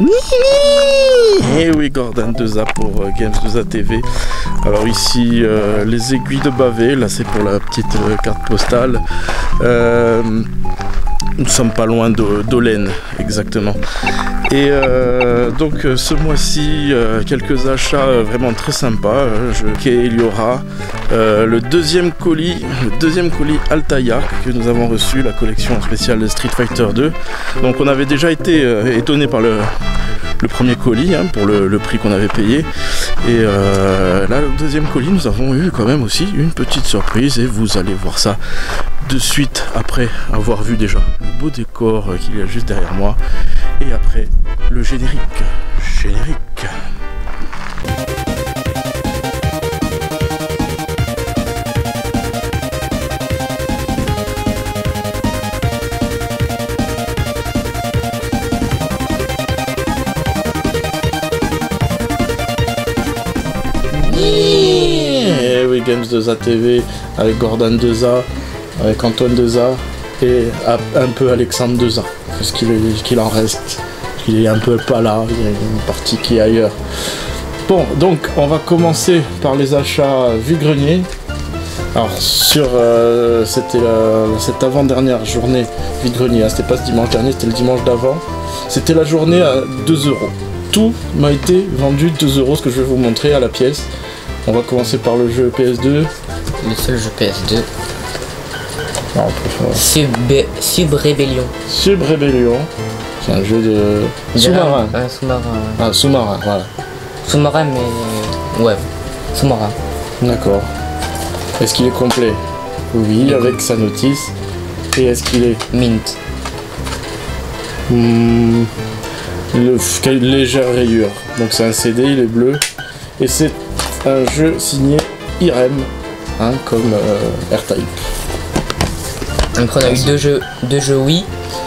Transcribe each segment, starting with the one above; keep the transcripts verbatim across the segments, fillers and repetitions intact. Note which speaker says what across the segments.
Speaker 1: Et oui, Gordon deux A pour euh, Games deux A T V. Alors ici, euh, les aiguilles de Bavet, là c'est pour la petite euh, carte postale. Euh, nous ne sommes pas loin d'Olène, exactement. Et euh, donc euh, ce mois-ci, euh, quelques achats euh, vraiment très sympas. Euh, je... Il y aura euh, le deuxième colis, le deuxième colis Altaïa que nous avons reçu, la collection spéciale de Street Fighter deux. Donc on avait déjà été euh, étonné par le, le premier colis, hein, pour le, le prix qu'on avait payé. Et euh, là, le deuxième colis, nous avons eu quand même aussi une petite surprise et vous allez voir ça de suite après avoir vu déjà le beau décor qu'il y a juste derrière moi. Et après, le générique. Générique. Et oui, Games deux A T V avec Gordon deux A, avec Antoine deux A et un peu Alexandre deux A. Parce qu'il qu'il en reste, il est un peu pas là, il y a une partie qui est ailleurs. Bon, donc on va commencer par les achats vide-grenier. Alors sur euh, c'était euh, cette avant-dernière journée vide-grenier, hein, c'était pas ce dimanche dernier, c'était le dimanche d'avant. C'était la journée à deux euros. Tout m'a été vendu deux euros, ce que je vais vous montrer à la pièce. On va commencer par le jeu P S deux.
Speaker 2: Le seul jeu P S deux.
Speaker 1: Non,
Speaker 2: Sub, Sub Rebellion.
Speaker 1: Sub Rebellion. C'est un jeu de sous-marin.
Speaker 2: Un sous-marin.
Speaker 1: Ah, sous-marin, voilà.
Speaker 2: Sous-marin, mais ouais, sous-marin.
Speaker 1: D'accord. Est-ce qu'il est complet? Oui, mmh. Avec sa notice. Et est-ce qu'il est
Speaker 2: mint?
Speaker 1: Mmh, le, Quelle légère rayure. Donc c'est un C D, il est bleu. Et c'est un jeu signé I R E M, hein, comme euh, R-Type.
Speaker 2: Après on a eu deux jeux, deux jeux Wii.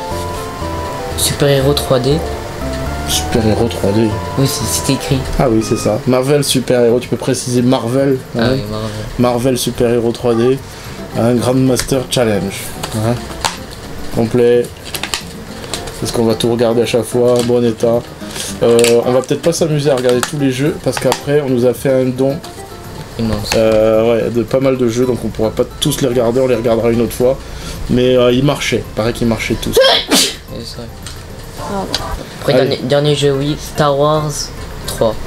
Speaker 2: Super Hero trois D.
Speaker 1: Super Hero trois D.
Speaker 2: Oui, c'était écrit.
Speaker 1: Ah oui, c'est ça. Marvel Super Hero, tu peux préciser Marvel. Hein.
Speaker 2: Ah oui, Marvel.
Speaker 1: Marvel Super Hero trois D. Un Grandmaster Challenge. Hein. Complet. Parce qu'on va tout regarder à chaque fois, bon état. Euh, on va peut-être pas s'amuser à regarder tous les jeux parce qu'après on nous a fait un don
Speaker 2: immense.
Speaker 1: Euh, ouais, de pas mal de jeux, donc on pourra pas tous les regarder, on les regardera une autre fois. Mais euh, ils marchaient, pareil qu'ils marchaient tous.
Speaker 2: C'est vrai. Après, dernier, dernier jeu Wii, Star Wars trois.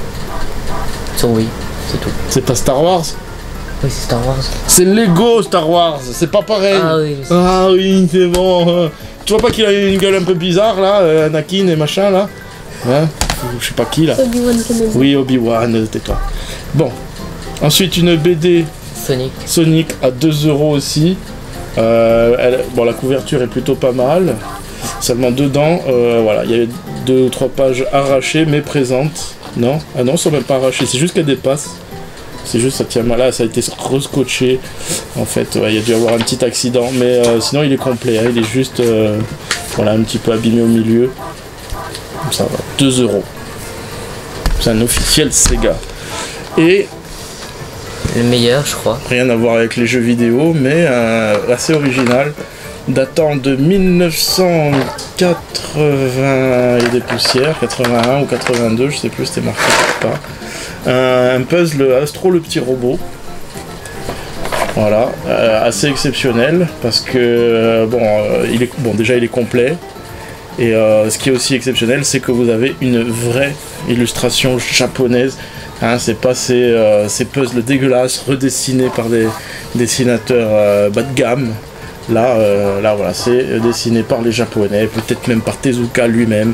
Speaker 2: Sur Wii, c'est tout.
Speaker 1: C'est pas Star Wars?
Speaker 2: Oui, c'est Star Wars.
Speaker 1: C'est Lego Star Wars, c'est pas pareil.
Speaker 2: Ah oui,
Speaker 1: ah, oui c'est bon. Tu vois pas qu'il a une gueule un peu bizarre là, euh, Anakin et machin là, hein? Je sais pas qui là.
Speaker 3: Obi-Wan Kenobi.
Speaker 1: Oui, Obi-Wan, tais-toi. Bon, ensuite une B D
Speaker 2: Sonic.
Speaker 1: Sonic à deux euros aussi. Euh, elle, bon, la couverture est plutôt pas mal. Seulement dedans, euh, voilà, il y a deux ou trois pages arrachées mais présentes. Non, ah non, elles sont même pas arrachées, c'est juste qu'elles dépassent. C'est juste ça tient mal là, ça a été rescotché. En fait, ouais, il y a dû y avoir un petit accident, mais euh, sinon il est complet. Hein, il est juste, euh, voilà, un petit peu abîmé au milieu. Comme ça, va. deux euros. C'est un officiel Sega. Et
Speaker 2: le meilleur, je crois.
Speaker 1: Rien à voir avec les jeux vidéo, mais euh, assez original, datant de mille neuf cent quatre-vingts et des poussières, quatre-vingt-un ou quatre-vingt-deux, je sais plus, c'était marqué quelque part. Euh, un puzzle Astro le petit robot. Voilà, euh, assez exceptionnel parce que euh, bon, euh, il est bon déjà il est complet. Et euh, ce qui est aussi exceptionnel, c'est que vous avez une vraie illustration japonaise. Hein, c'est pas ces, euh, ces puzzles dégueulasses redessinés par des dessinateurs euh, bas de gamme. Là, euh, là voilà, c'est dessiné par les japonais, peut-être même par Tezuka lui-même.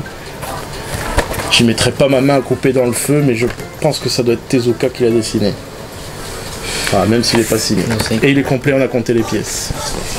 Speaker 1: J'y mettrai pas ma main à couper dans le feu, mais je pense que ça doit être Tezuka qui l'a dessiné. Enfin, même s'il est pas signé. Et il est complet, on a compté les pièces.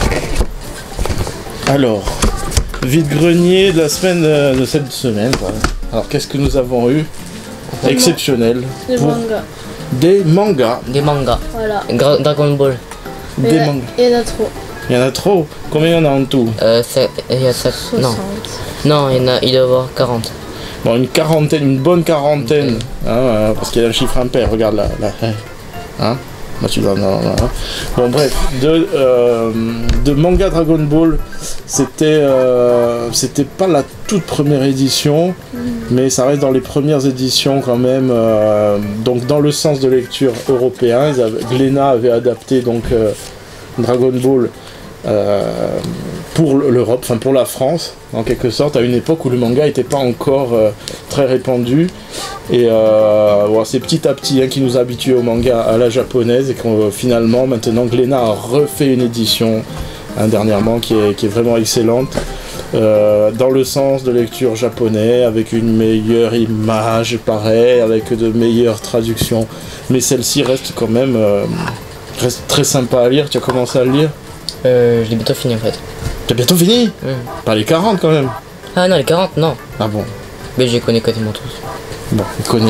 Speaker 1: Alors, vide-grenier de la semaine euh, de cette semaine. Voilà. Alors, qu'est-ce que nous avons eu? Exceptionnel.
Speaker 3: Des
Speaker 1: pour
Speaker 3: mangas.
Speaker 1: Des mangas.
Speaker 2: Des mangas.
Speaker 3: Voilà.
Speaker 2: Gra Dragon Ball.
Speaker 1: Des
Speaker 3: il
Speaker 1: mangas.
Speaker 3: Il y en a trop.
Speaker 1: Il y en a trop. Combien il y en a en tout?
Speaker 2: Euh, il y a sept. Non. Non, il y en a, il doit y avoir quarante.
Speaker 1: Bon, une quarantaine, une bonne quarantaine. Okay. Hein, euh, parce qu'il y a un chiffre impair, regarde là. là. Hein, Bah, tu dois en avoir un. Bon, bref, de, euh, de manga Dragon Ball, c'était euh, c'était pas la toute première édition, mmh. mais ça reste dans les premières éditions quand même. Euh, donc, dans le sens de lecture européen, ils avaient, Glénat avait adapté donc euh, Dragon Ball euh, pour l'Europe, enfin pour la France, en quelque sorte, à une époque où le manga n'était pas encore euh, très répandu. Et euh, bon, c'est petit à petit hein, qui nous a habitués au manga à la japonaise et qu'on finalement maintenant Glénat a refait une édition hein, dernièrement qui est, qui est vraiment excellente euh, dans le sens de lecture japonais avec une meilleure image pareil avec de meilleures traductions, mais celle-ci reste quand même euh, reste très sympa à lire. Tu as commencé à le lire?
Speaker 2: Euh, je l'ai bientôt fini en fait.
Speaker 1: T'as bientôt fini? Mmh. Pas les quarante quand même.
Speaker 2: Ah non, les quarante non.
Speaker 1: Ah bon?
Speaker 2: Mais je les connais quasiment tous.
Speaker 1: Bon, on connaît.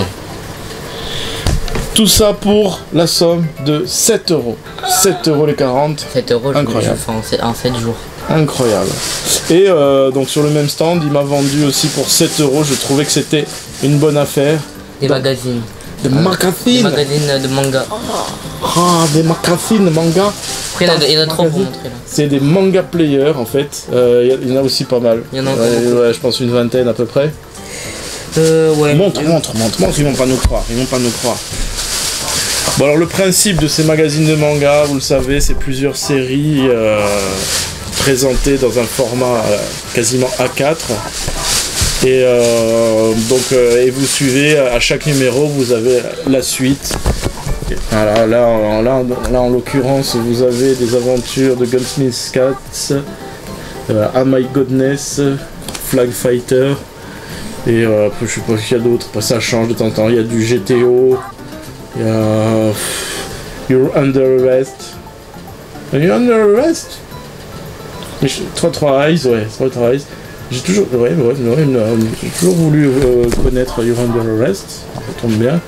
Speaker 1: Tout ça pour la somme de sept euros. sept euros les quarante.
Speaker 2: sept euros,
Speaker 1: incroyable.
Speaker 2: Je fais en sept jours.
Speaker 1: Incroyable. Et euh, donc sur le même stand, il m'a vendu aussi pour sept euros. Je trouvais que c'était une bonne affaire.
Speaker 2: Des donc, magazines.
Speaker 1: Des
Speaker 2: euh,
Speaker 1: magazines
Speaker 2: Des magazines de manga.
Speaker 1: Ah, des magazines de manga.
Speaker 2: Après, il y en a, il y en a trop pour montrer là.
Speaker 1: C'est des manga players en fait. Euh, il y en a aussi pas mal.
Speaker 2: Il y en a encore
Speaker 1: ouais, ouais, je pense une vingtaine à peu près.
Speaker 2: Euh, ouais.
Speaker 1: Montre, montre, montre, montre, ils vont pas nous croire, ils vont pas nous croire. Bon alors le principe de ces magazines de manga, vous le savez, c'est plusieurs séries euh, présentées dans un format euh, quasiment A quatre. Et euh, donc euh, et vous suivez à chaque numéro, vous avez la suite. Voilà, là, en, là, là en l'occurrence, vous avez des aventures de Gunsmith Cats, euh, Ah My Godness, Flag Fighter. Et euh, je sais pas ce qu'il y a d'autre, ça change de temps en temps. Il y a du G T O, il y a You're Under Arrest. You're Under Arrest? trois trois Eyes, ouais, trois trois Eyes. J'ai toujours, ouais, ouais, ouais, j'ai toujours voulu euh, connaître You're Under Arrest, ça tombe bien.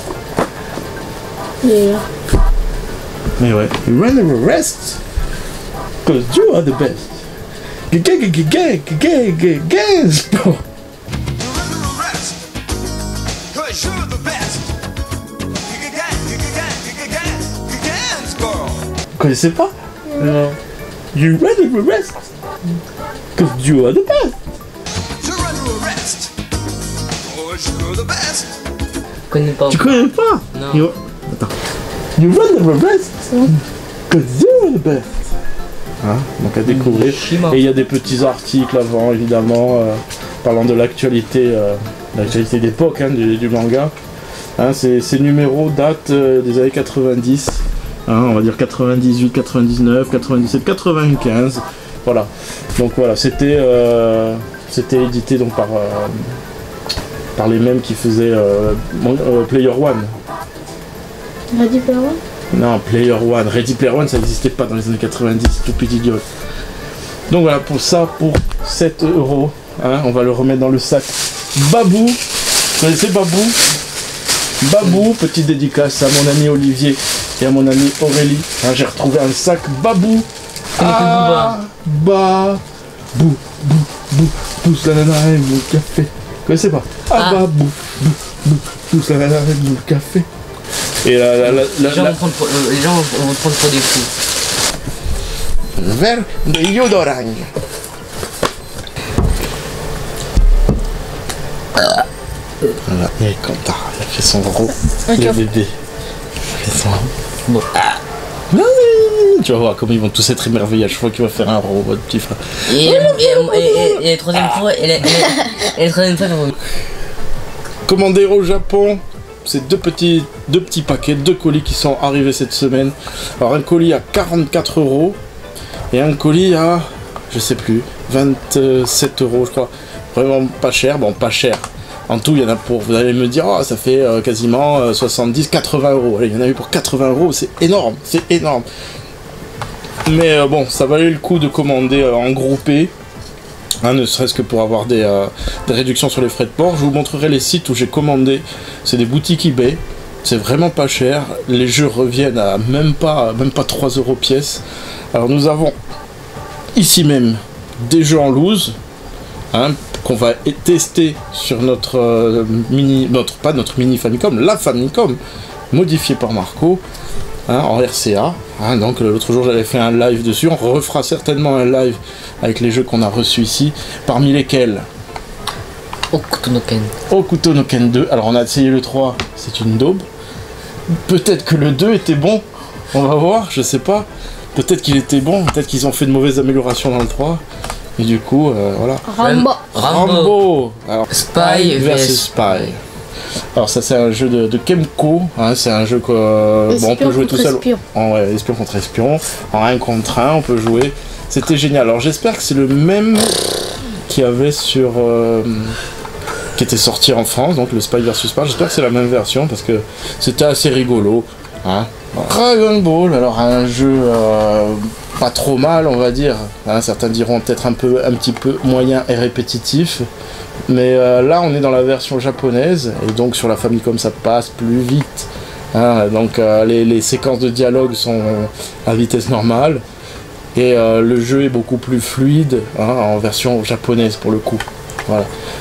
Speaker 3: Yeah.
Speaker 1: Mais ouais, You're Under Arrest, cause you are the best. Vous connaissez pas?
Speaker 2: Non.
Speaker 1: You ready to rest? Cause you are the best.
Speaker 3: You're under arrest. Cause you're the best.
Speaker 2: Je connais pas.
Speaker 1: Tu connais pas?
Speaker 2: Non.
Speaker 1: You... Attends. You run the rest. Cause you are the best. Hein? Donc à découvrir. Et il y a des petits articles avant, évidemment, euh, parlant de l'actualité, euh, l'actualité d'époque hein, du, du manga. Hein, ces, ces numéros datent euh, des années quatre-vingt-dix. Hein, on va dire quatre-vingt-dix-huit, quatre-vingt-dix-neuf, quatre-vingt-dix-sept, quatre-vingt-quinze, voilà. Donc voilà, c'était euh, c'était édité donc par euh, par les mêmes qui faisaient euh, euh, Player One.
Speaker 3: Ready Player One?
Speaker 1: Non, Player One, Ready Player One, ça n'existait pas dans les années quatre-vingt-dix, tout petit idiot. Donc voilà, pour ça, pour sept euros, hein, on va le remettre dans le sac. Babou, vous connaissez Babou? Babou, petite dédicace à mon ami Olivier et à mon ami Aurélie. Hein, j'ai retrouvé un sac Babou. Ah, Babou, bou, bou, pousse la nana et bout le café. Vous connaissez pas? Ah, Babou, bou, bou, pousse la nana et bout le café. Et la, la, la,
Speaker 2: les, gens
Speaker 1: la,
Speaker 2: vont prendre pour, euh, les gens vont prendre pour des fous.
Speaker 1: Un verre de Yodorangue. Voilà, il est content, il a fait son gros, okay. Le bébé. Il fait son bon. Ah. Tu vas voir comme ils vont tous être émerveillés à chaque fois qu'il va faire un gros, votre petit frère.
Speaker 2: Et, et, et, et, et la troisième fois, et la, et la, et la troisième fois, il va...
Speaker 1: Commander au Japon, c'est deux petits, deux petits paquets, deux colis qui sont arrivés cette semaine. Alors un colis à quarante-quatre euros et un colis à, je sais plus, vingt-sept euros je crois. Vraiment pas cher, bon pas cher. En tout, il y en a pour, vous allez me dire, oh, ça fait euh, quasiment euh, soixante-dix, quatre-vingts euros. Allez, il y en a eu pour quatre-vingts euros, c'est énorme, c'est énorme. Mais euh, bon, ça valait le coup de commander euh, en groupé, hein, ne serait-ce que pour avoir des, euh, des réductions sur les frais de port. Je vous montrerai les sites où j'ai commandé, c'est des boutiques eBay, c'est vraiment pas cher. Les jeux reviennent à même pas, même pas trois euros pièce. Alors nous avons ici même des jeux en loose, hein, qu'on va tester sur notre euh, mini, notre pas notre mini Famicom, la Famicom, modifiée par Marco. hein, en R C A. Hein, donc l'autre jour j'avais fait un live dessus, on refera certainement un live avec les jeux qu'on a reçus ici, parmi lesquels
Speaker 2: Hokuto no Ken.
Speaker 1: Hokuto no Ken deux, alors on a essayé le trois, c'est une daube. Peut-être que le deux était bon, on va voir, je sais pas. Peut-être qu'il était bon, peut-être qu'ils ont fait de mauvaises améliorations dans le trois. Et du coup, euh, voilà.
Speaker 4: Rambo.
Speaker 2: Rambo.
Speaker 1: Rambo. Alors,
Speaker 2: Spy
Speaker 1: versus Spy. Alors ça c'est un jeu de, de Kemco, hein, c'est un jeu que euh, bon, on peut jouer tout seul.
Speaker 4: Espion.
Speaker 1: En ouais, espion contre espion, en un contre un, on peut jouer. C'était génial. Alors j'espère que c'est le même qu'il y avait sur euh, qui était sorti en France, donc le Spy versus Spy. J'espère que c'est la même version parce que c'était assez rigolo. Hein. Dragon Ball, alors un jeu euh, pas trop mal, on va dire. Hein, certains diront peut-être un peu, un petit peu moyen et répétitif. Mais euh, là, on est dans la version japonaise, et donc sur la Famicom, ça passe plus vite. Hein, donc euh, les, les séquences de dialogue sont à vitesse normale, et euh, le jeu est beaucoup plus fluide, hein, en version japonaise pour le coup. Voilà.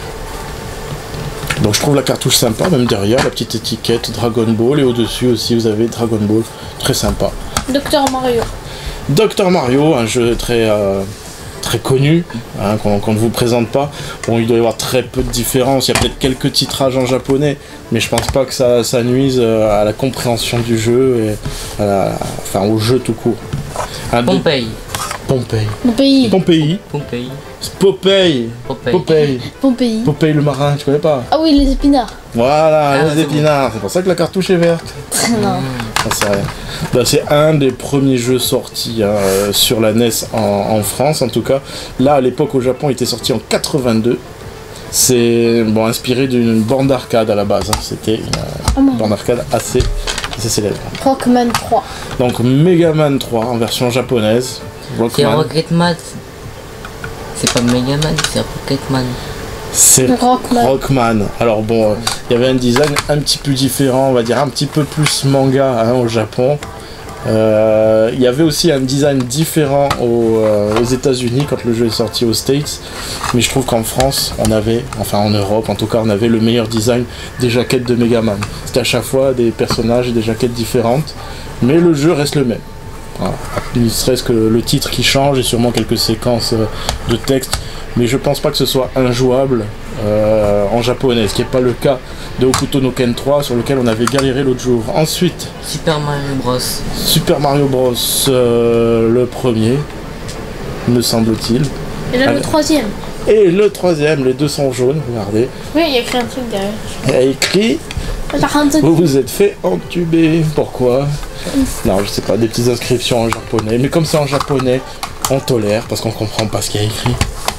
Speaker 1: Donc je trouve la cartouche sympa, même derrière, la petite étiquette Dragon Ball, et au-dessus aussi, vous avez Dragon Ball, très sympa.
Speaker 4: Docteur Mario.
Speaker 1: Docteur Mario, un jeu très... Euh, très connu, hein, qu'on qu'on ne vous présente pas. Bon, il doit y avoir très peu de différences, il y a peut-être quelques titrages en japonais, mais je pense pas que ça, ça nuise à la compréhension du jeu, et à la, enfin au jeu tout court. Un
Speaker 2: Pompei.
Speaker 1: Pompei.
Speaker 4: Pompéi.
Speaker 1: Pompéi.
Speaker 2: Pompei.
Speaker 1: Popeye.
Speaker 2: Popeye.
Speaker 1: Popeye.
Speaker 4: Pompéi.
Speaker 1: Popeye le marin, tu connais pas?
Speaker 4: Ah oui, les épinards.
Speaker 1: Voilà,
Speaker 2: Ah,
Speaker 1: les
Speaker 2: c'est
Speaker 1: épinards, c'est pour ça que la cartouche est verte.
Speaker 4: Non.
Speaker 1: Ah, c'est rien. Bah, c'est un des premiers jeux sortis hein, euh, sur la N E S en, en France en tout cas. Là à l'époque au Japon il était sorti en quatre-vingt-deux. C'est bon, inspiré d'une borne d'arcade à la base. Hein. C'était une euh,
Speaker 4: Oh mon
Speaker 1: borne d'arcade assez, assez célèbre.
Speaker 4: Rockman trois.
Speaker 1: Donc Megaman trois en version japonaise.
Speaker 2: C'est
Speaker 1: Rockman.
Speaker 2: Rocketman. C'est pas Megaman, c'est Rocketman.
Speaker 1: C'est
Speaker 4: Rockman.
Speaker 1: Rockman. Alors bon, il euh, y avait un design un petit peu différent, on va dire un petit peu plus manga hein, au Japon. Il euh, y avait aussi un design différent aux, euh, aux États-Unis quand le jeu est sorti aux States, mais je trouve qu'en France, on avait, enfin en Europe en tout cas, on avait le meilleur design des jaquettes de Megaman. C'était à chaque fois des personnages et des jaquettes différentes, mais le jeu reste le même. Voilà. Ne serait-ce que le titre qui change et sûrement quelques séquences de texte, mais je pense pas que ce soit injouable euh, en japonais, ce qui n'est pas le cas de Hokuto no Ken trois sur lequel on avait galéré l'autre jour. Ensuite,
Speaker 2: Super Mario Bros.
Speaker 1: Super Mario Bros, euh, le premier, me semble-t-il.
Speaker 4: Et là,
Speaker 1: Allez.
Speaker 4: le troisième.
Speaker 1: Et le troisième, les deux sont jaunes, regardez.
Speaker 4: Oui, il y a écrit un truc derrière.
Speaker 1: Il y a écrit vous vous êtes fait entuber. Pourquoi? Non, je sais pas, des petites inscriptions en japonais. Mais comme c'est en japonais, on tolère parce qu'on comprend pas ce qu'il y a écrit.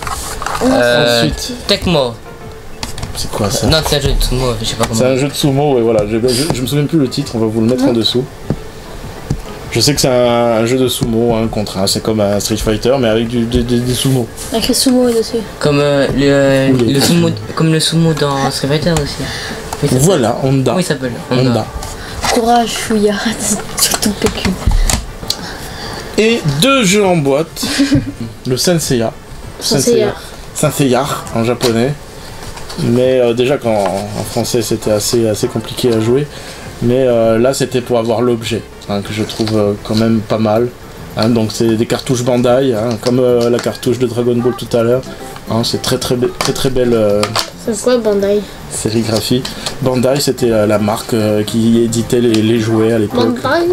Speaker 2: Euh,
Speaker 1: Ensuite.
Speaker 2: Tecmo.
Speaker 1: C'est quoi ça?
Speaker 2: Non, c'est un jeu de sumo, je sais pas comment.
Speaker 1: C'est un jeu de sumo, et voilà. Je, je, je me souviens plus le titre, on va vous le mettre en dessous. Je sais que c'est un, un jeu de sumo, un contre un. C'est comme un Street Fighter, mais avec du, des, des, des sumo.
Speaker 4: Avec le sumo dessus.
Speaker 2: Comme euh, le,
Speaker 1: Oui.
Speaker 2: le sumo, comme le sumo dans Street Fighter aussi. Oui, ça
Speaker 1: Voilà, Honda.
Speaker 2: Comment il s'appelle?
Speaker 1: Honda.
Speaker 4: Courage, Chouya. Sur ton P Q.
Speaker 1: Et deux jeux en boîte. Le Senseiya.
Speaker 4: Senseiya.
Speaker 1: Senseiya en japonais. Mais euh, déjà qu'en en français c'était assez, assez compliqué à jouer. Mais euh, là c'était pour avoir l'objet, hein, que je trouve euh, quand même pas mal. Hein, donc c'est des cartouches Bandai, hein, comme euh, la cartouche de Dragon Ball tout à l'heure. Hein, c'est très très, be- très très belle euh,
Speaker 4: C'est quoi Bandai?
Speaker 1: sérigraphie. Bandai c'était euh, la marque euh, qui éditait les, les jouets à l'époque.
Speaker 4: Bandai.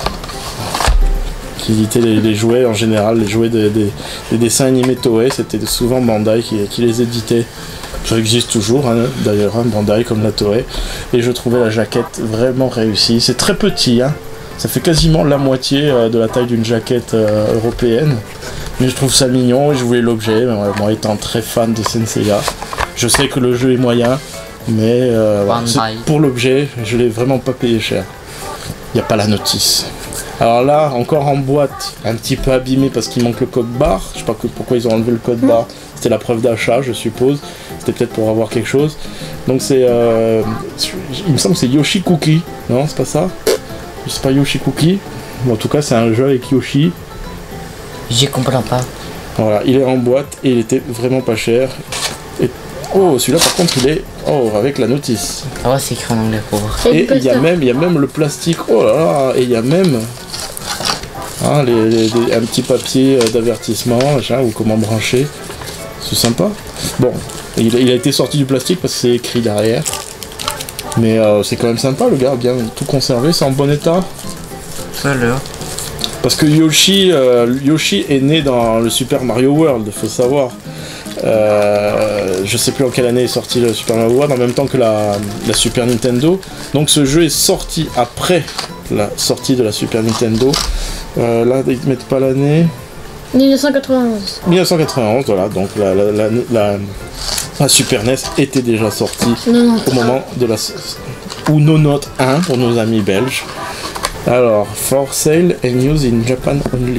Speaker 1: Qui éditait les, les jouets en général, les jouets des, des, des dessins animés Toei, c'était souvent Bandai qui, qui les éditait. Ça existe toujours hein, d'ailleurs, hein, Bandai comme la Toei. Et je trouvais la jaquette vraiment réussie. C'est très petit, hein. Ça fait quasiment la moitié euh, de la taille d'une jaquette euh, européenne. Mais je trouve ça mignon et je voulais l'objet. Moi étant très fan de Senseiya, je sais que le jeu est moyen, mais euh, voilà, c'est pour l'objet, je l'ai vraiment pas payé cher. Il n'y a pas la notice. Alors là, encore en boîte, un petit peu abîmé parce qu'il manque le code barre. Je sais pas que- pourquoi ils ont enlevé le code barre. C'était la preuve d'achat, je suppose. C'était peut-être pour avoir quelque chose. Donc c'est... Euh, il me semble que c'est Yoshi Cookie. Non, c'est pas ça? C'est pas Yoshi Cookie. Bon, en tout cas, c'est un jeu avec Yoshi.
Speaker 2: J'y comprends pas.
Speaker 1: Voilà, il est en boîte et il était vraiment pas cher. Et Oh, celui-là par contre il est... Oh, avec la notice.
Speaker 2: Ah ouais, c'est écrit en anglais pour voir.
Speaker 1: Et il y a même, il y a même le plastique. Oh là là, et il y a même hein, les, les- les- un petit papier euh, d'avertissement, machin, ou comment brancher. C'est sympa. Bon, il, a- il a été sorti du plastique parce que c'est écrit derrière. Mais euh, c'est quand même sympa, le gars, bien tout conservé, c'est en bon état.
Speaker 2: Ça l'heure.
Speaker 1: Parce que Yoshi, euh, Yoshi est né dans le Super Mario World, faut savoir. Euh, je sais plus en quelle année est sorti le Super Mario World, en même temps que la, la Super Nintendo. Donc ce jeu est sorti après la sortie de la Super Nintendo. Euh, là, ils mettent pas l'année.
Speaker 4: mille neuf cent quatre-vingt-onze.
Speaker 1: mille neuf cent quatre-vingt-onze, voilà. Donc la, la, la, la- la Super N E S était déjà sortie
Speaker 4: Non, non.
Speaker 1: au moment de la... ou No Note un pour nos amis belges. Alors, for sale and use in Japan only.